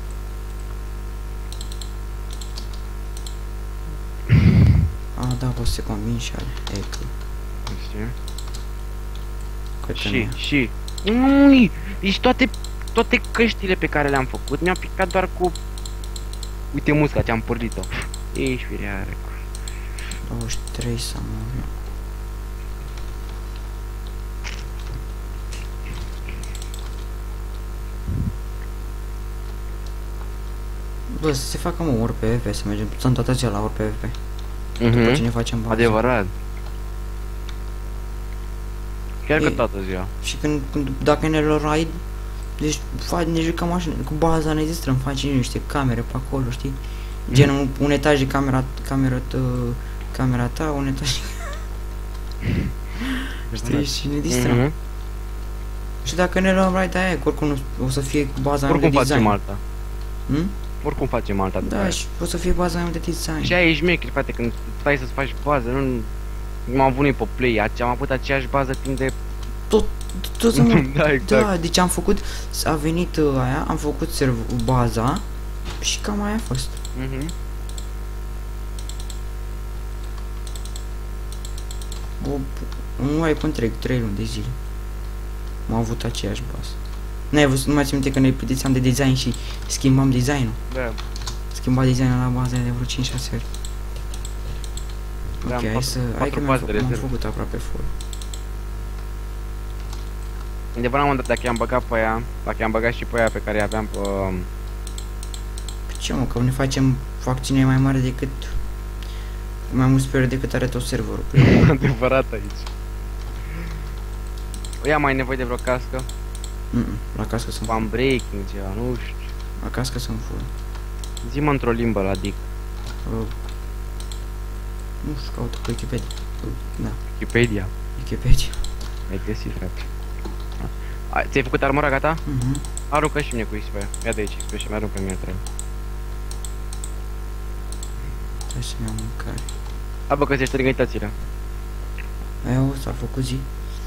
Da, poți să convin și ale. E că... Și... Ui! Deci toate căștile pe care le-am făcut mi-au picat doar cu... Uite musca, ți-am pornit-o. Ești fireare. 23 sau mă. Bă, să se facă mă ori PvP, să mergem toată ziua la ori PvP. După ce ne facem bază. Adevărat. Chiar că E- toată ziua. Și când dacă ne luăm raid, deci ne jucăm așa, cu baza ne distrăm, facem niște camere pe acolo, știi? Gen un etaj de camera ta, un etaj știi, și ne distrăm. Și dacă ne luăm raid aia, oricum o să fie cu baza mea de Oricum design. facem alta. Hmm? Oricum facem alta după Da, aia. și o să fie baza mea de design. Și aia e șmecher, frate, când stai să-ți faci bază, nu... M-am vunit pe play, am avut aceeași bază timp de... Tot Da, exact. Da, deci am făcut, a venit aia, am făcut baza și cam aia a fost. Nu mai până 3 luni de zile. Am avut aceeași bază. N-ai văzut, nu mai țin minte că ne pregăteam de design și schimbam designul. Da. Schimba designul la bază de vreo 5-6 ori. Da, Ok, am hai să... Hai că baze de m-am rezervă. făcut aproape full. Undeva la un moment dat, dacă i-am băgat pe ea, dacă i-am băgat și pe ea pe care i aveam pe... Ce mă, că ne facem facțiune mai mare decât... Mai mult superior decât are tot serverul. Adevărat aici. Ea mai ai nevoie de vreo cască? La cască sunt full. Am breaking ceva, nu știu. La cască sunt full. Zi-mă într-o limbă la dic. Nu știu, caută pe Wikipedia. Da, Wikipedia. Wikipedia. Ai găsit, frate. Ți-ai făcut armura gata? Aruncă și mie cu XP. Ia de aici XP și mi-aruncă mie 3. Hai să-mi iau mâncare. Hai bă, că ți-ești organizațiile. Aia o, s-a făcut zi.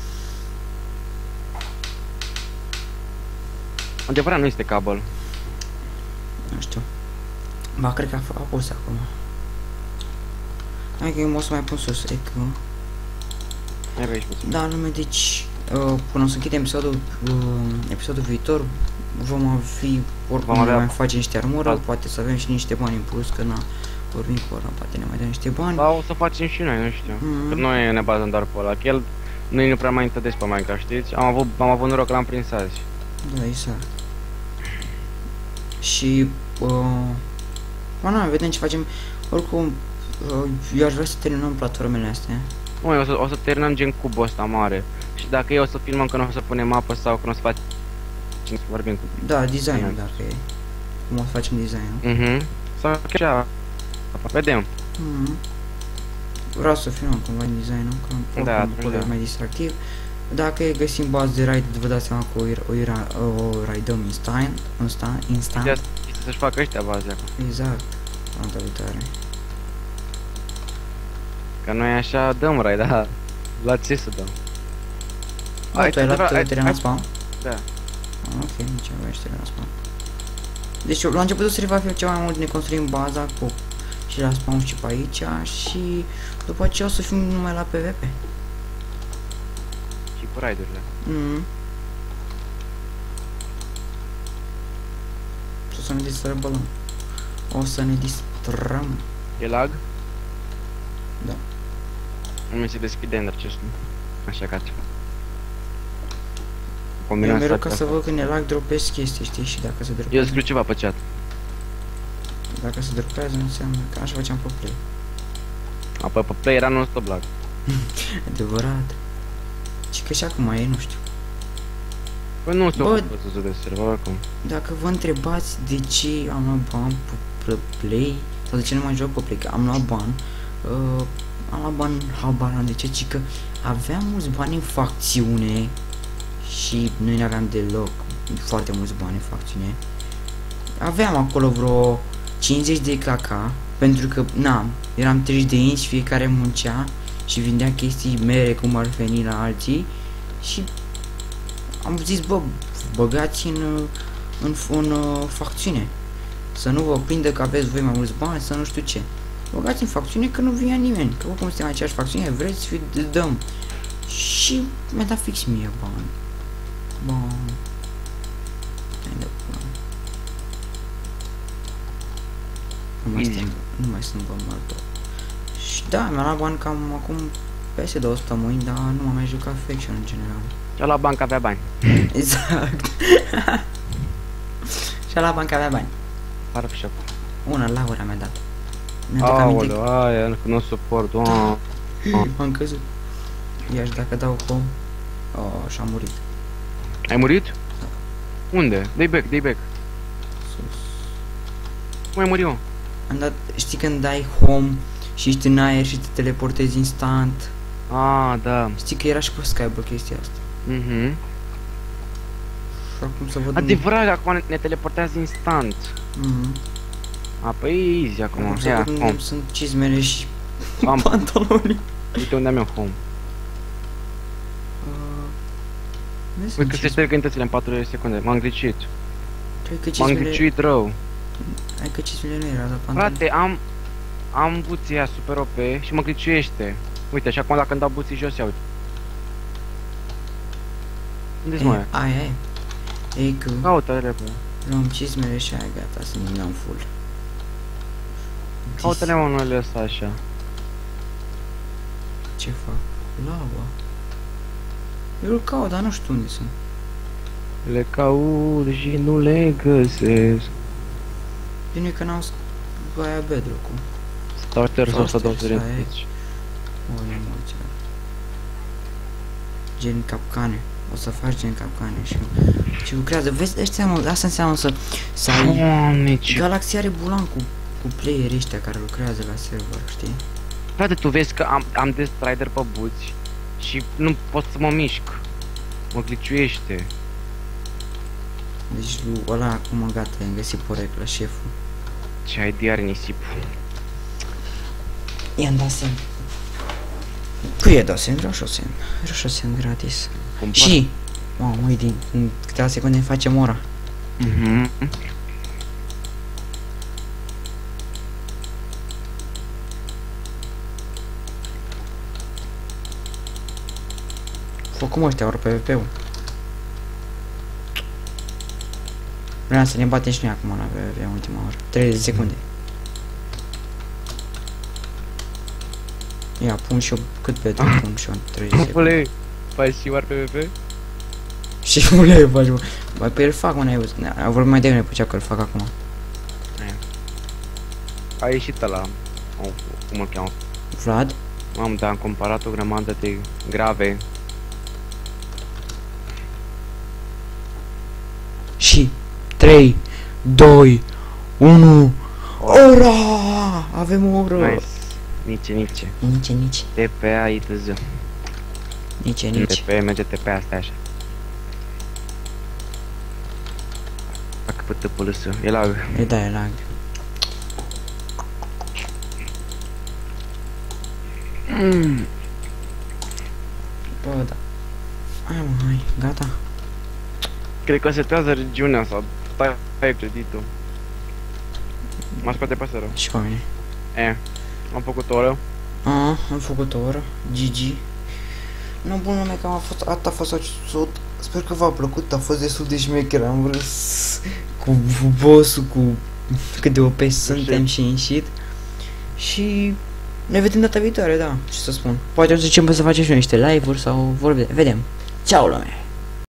Adevărat nu este cabel. Nu știu. Ba, cred că a pus acum. Hai că eu o să mai pun sus, e că... Hai pe aici puțin. Da, lume, deci... Până o să închidem episodul viitor, vom fi, oricum Vom avea- mai face niște armură, Alt. poate să avem și niște bani în plus, că na, vorbim cu ăla, poate ne mai dă niște bani. Da, o să facem și noi, nu știu. Că noi ne bazăm doar pe ăla. Că el nu-i nu prea mai întâlnesc pe Minecraft, știți? Am avut noroc că l-am prins azi. Da, exact. Și, na, vedem ce facem. Oricum, eu aș vrea să terminăm platformele astea. Măi, o să terminăm gen cubul ăsta mare. Și dacă eu o să filmăm că nu o să punem mapă sau că nu o să facem să vorbim cu... Da, design dacă e. Cum o să facem design-ul. Mhm. Sau chiar așa. Vedem. Mhm. Vreau să filmăm cumva în design-ul, că Da, oricum atunci da. mai distractiv. Dacă e găsim bază de raid, vă dați seama că o raidăm instant. Ia să-și facă ăștia baze acum. Exact. Data viitoare. Că noi așa dăm rai, da. La ce să dăm? Bă, tu ai luat terenul spam? Da. Ok, nici nu mai terenul spam. Deci la începutul serii va fi ceva mai mult, ne construim baza cu și la spawn și pe aici și după aceea o să fim numai la PvP. Și cu raidurile. O să ne distrăm. O să ne distrăm. E lag? Da. Nu mi se deschide ender chest. Așa ca ceva. Eu mereu ca să văd când e lag dropez chestii, știi, și dacă se Eu dropează. scriu ceva pe chat. Dacă se dropează înseamnă că așa făceam pe play. Apoi pe play era non-stop lag. Adevărat. Și că și acum e, nu știu. Păi nu se Bă, ocupă de server oricum. Dacă vă întrebați de ce am luat bani pe play, sau de ce nu mai joc pe play, că am luat bani, am luat bani, habar n-am de ce, ci că aveam mulți bani în facțiune și noi nu aveam deloc foarte mulți bani în facțiune. Aveam acolo vreo 50 de KK, pentru că, eram 30 de inci, fiecare muncea și vindea chestii mere cum ar veni la alții și am zis, bă, băgați în facțiune. Să nu vă prindă că aveți voi mai mulți bani, să nu știu ce. Băgați în facțiune că nu vine nimeni. Că oricum suntem în aceeași facțiune, vreți, dăm. Și mi-a dat fix mie bani. Bun. Nu mai sunt bani mari. Și da, mi-a luat bani cam acum peste 2 săptămâni, dar nu m-am mai jucat Faction în general. Și la bancă avea bani. Exact. Și la bancă avea bani. Fără shop. Una, Laura mi-a dat. Mi-aduc aminte că... Aoleu, aia, nu suport, am căzut. Ia și dacă dau home... Oh, și-am murit. Ai murit? Unde? Dai back, dai back. Sus. Cum ai murit, mă? Am dat... Știi când dai home și ești în aer și te teleportezi instant? Ah, da. Știi că era și pe Skyblock chestia asta. Mhm. Și acum să văd... Adevărat, acum ne teleportează instant. Mhm. A, păi easy acum. Acum să Ia, văd unde home. sunt cizmele și Am. pantaloni. Uite unde am eu home. Unde Uite sunt că se cizmele? șterg întățile în 4 secunde. M-am glitchuit. Cred că M-am cizmele... glitchuit rău. Hai că cizmele nu era la pantaloni. Frate, am buții aia super OP și mă glitchuiește. Uite, și acum dacă îmi dau buții jos, ia uite. Unde-s mai? Aia e. Ei că... Caută repede. Luăm cizmele și aia gata, să ne dăm full. Caută-ne unele ăsta așa. Ce fac? Lava. Eu îl caut, dar nu știu unde sunt. Le caut și nu le găsesc. Bine că n-am aia bedrock-ul. Starter sau să dau Starter, să aia e. Oi, mulți. Gen capcane. O să faci gen capcane și lucrează. Vezi, asta înseamnă să ai... Doamne, ce... Galaxia are bulan cu playerii ăștia care lucrează la server, știi? Frate, tu vezi că am Destrider pe buți și nu pot să mă mișc. Mă glitchuiește. Deci ăla acum gata, am găsit poreclă, șeful. Ce ID are nisipul? I-am dat semn. Cui i-a dat semn? Vreau și o semn. Vreau și o semn gratis. Cumpăr. Și... Mamă, măi, în câteva secunde facem ora. Mhm. Făcum ăștia ori PvP-ul. Vreau să ne batem și noi acum la PvP în ultima oră. 30 de secunde. Ia, pun și eu cât pe tu, pun și eu 30 de secunde. Pule, faci și doar PvP? Și ulei faci, bă. Băi, pe el fac, mă, n-ai văzut. Am vorbit mai devreme pe cea că îl fac acum. A ieșit ăla. Cum îl cheamă? Vlad? Am, da, am comparat o grămadă de grave. 3, 2, 1. Ora! Avem o oră. Nice. Nici. Nici. TPA ITZ. Nici. TP, merge TP, asta e așa. Fac pe tâpul să. E lag. E da, e lag. Bă, da. Hai, gata. Cred că setează regiunea sau tai creditul. M-a scoate pasără. Și pe mine. Am făcut o oră. Am făcut o oră. GG. Nu, bun, lume, că a fost acest. Sper că v-a plăcut, a fost destul de șmecher. Am vrut cu boss-ul, cu cât de OP suntem și în shit. Și ne vedem data viitoare, da, ce să spun. Poate o să zicem să facem și noi niște live-uri sau vedem. Ceau, lume!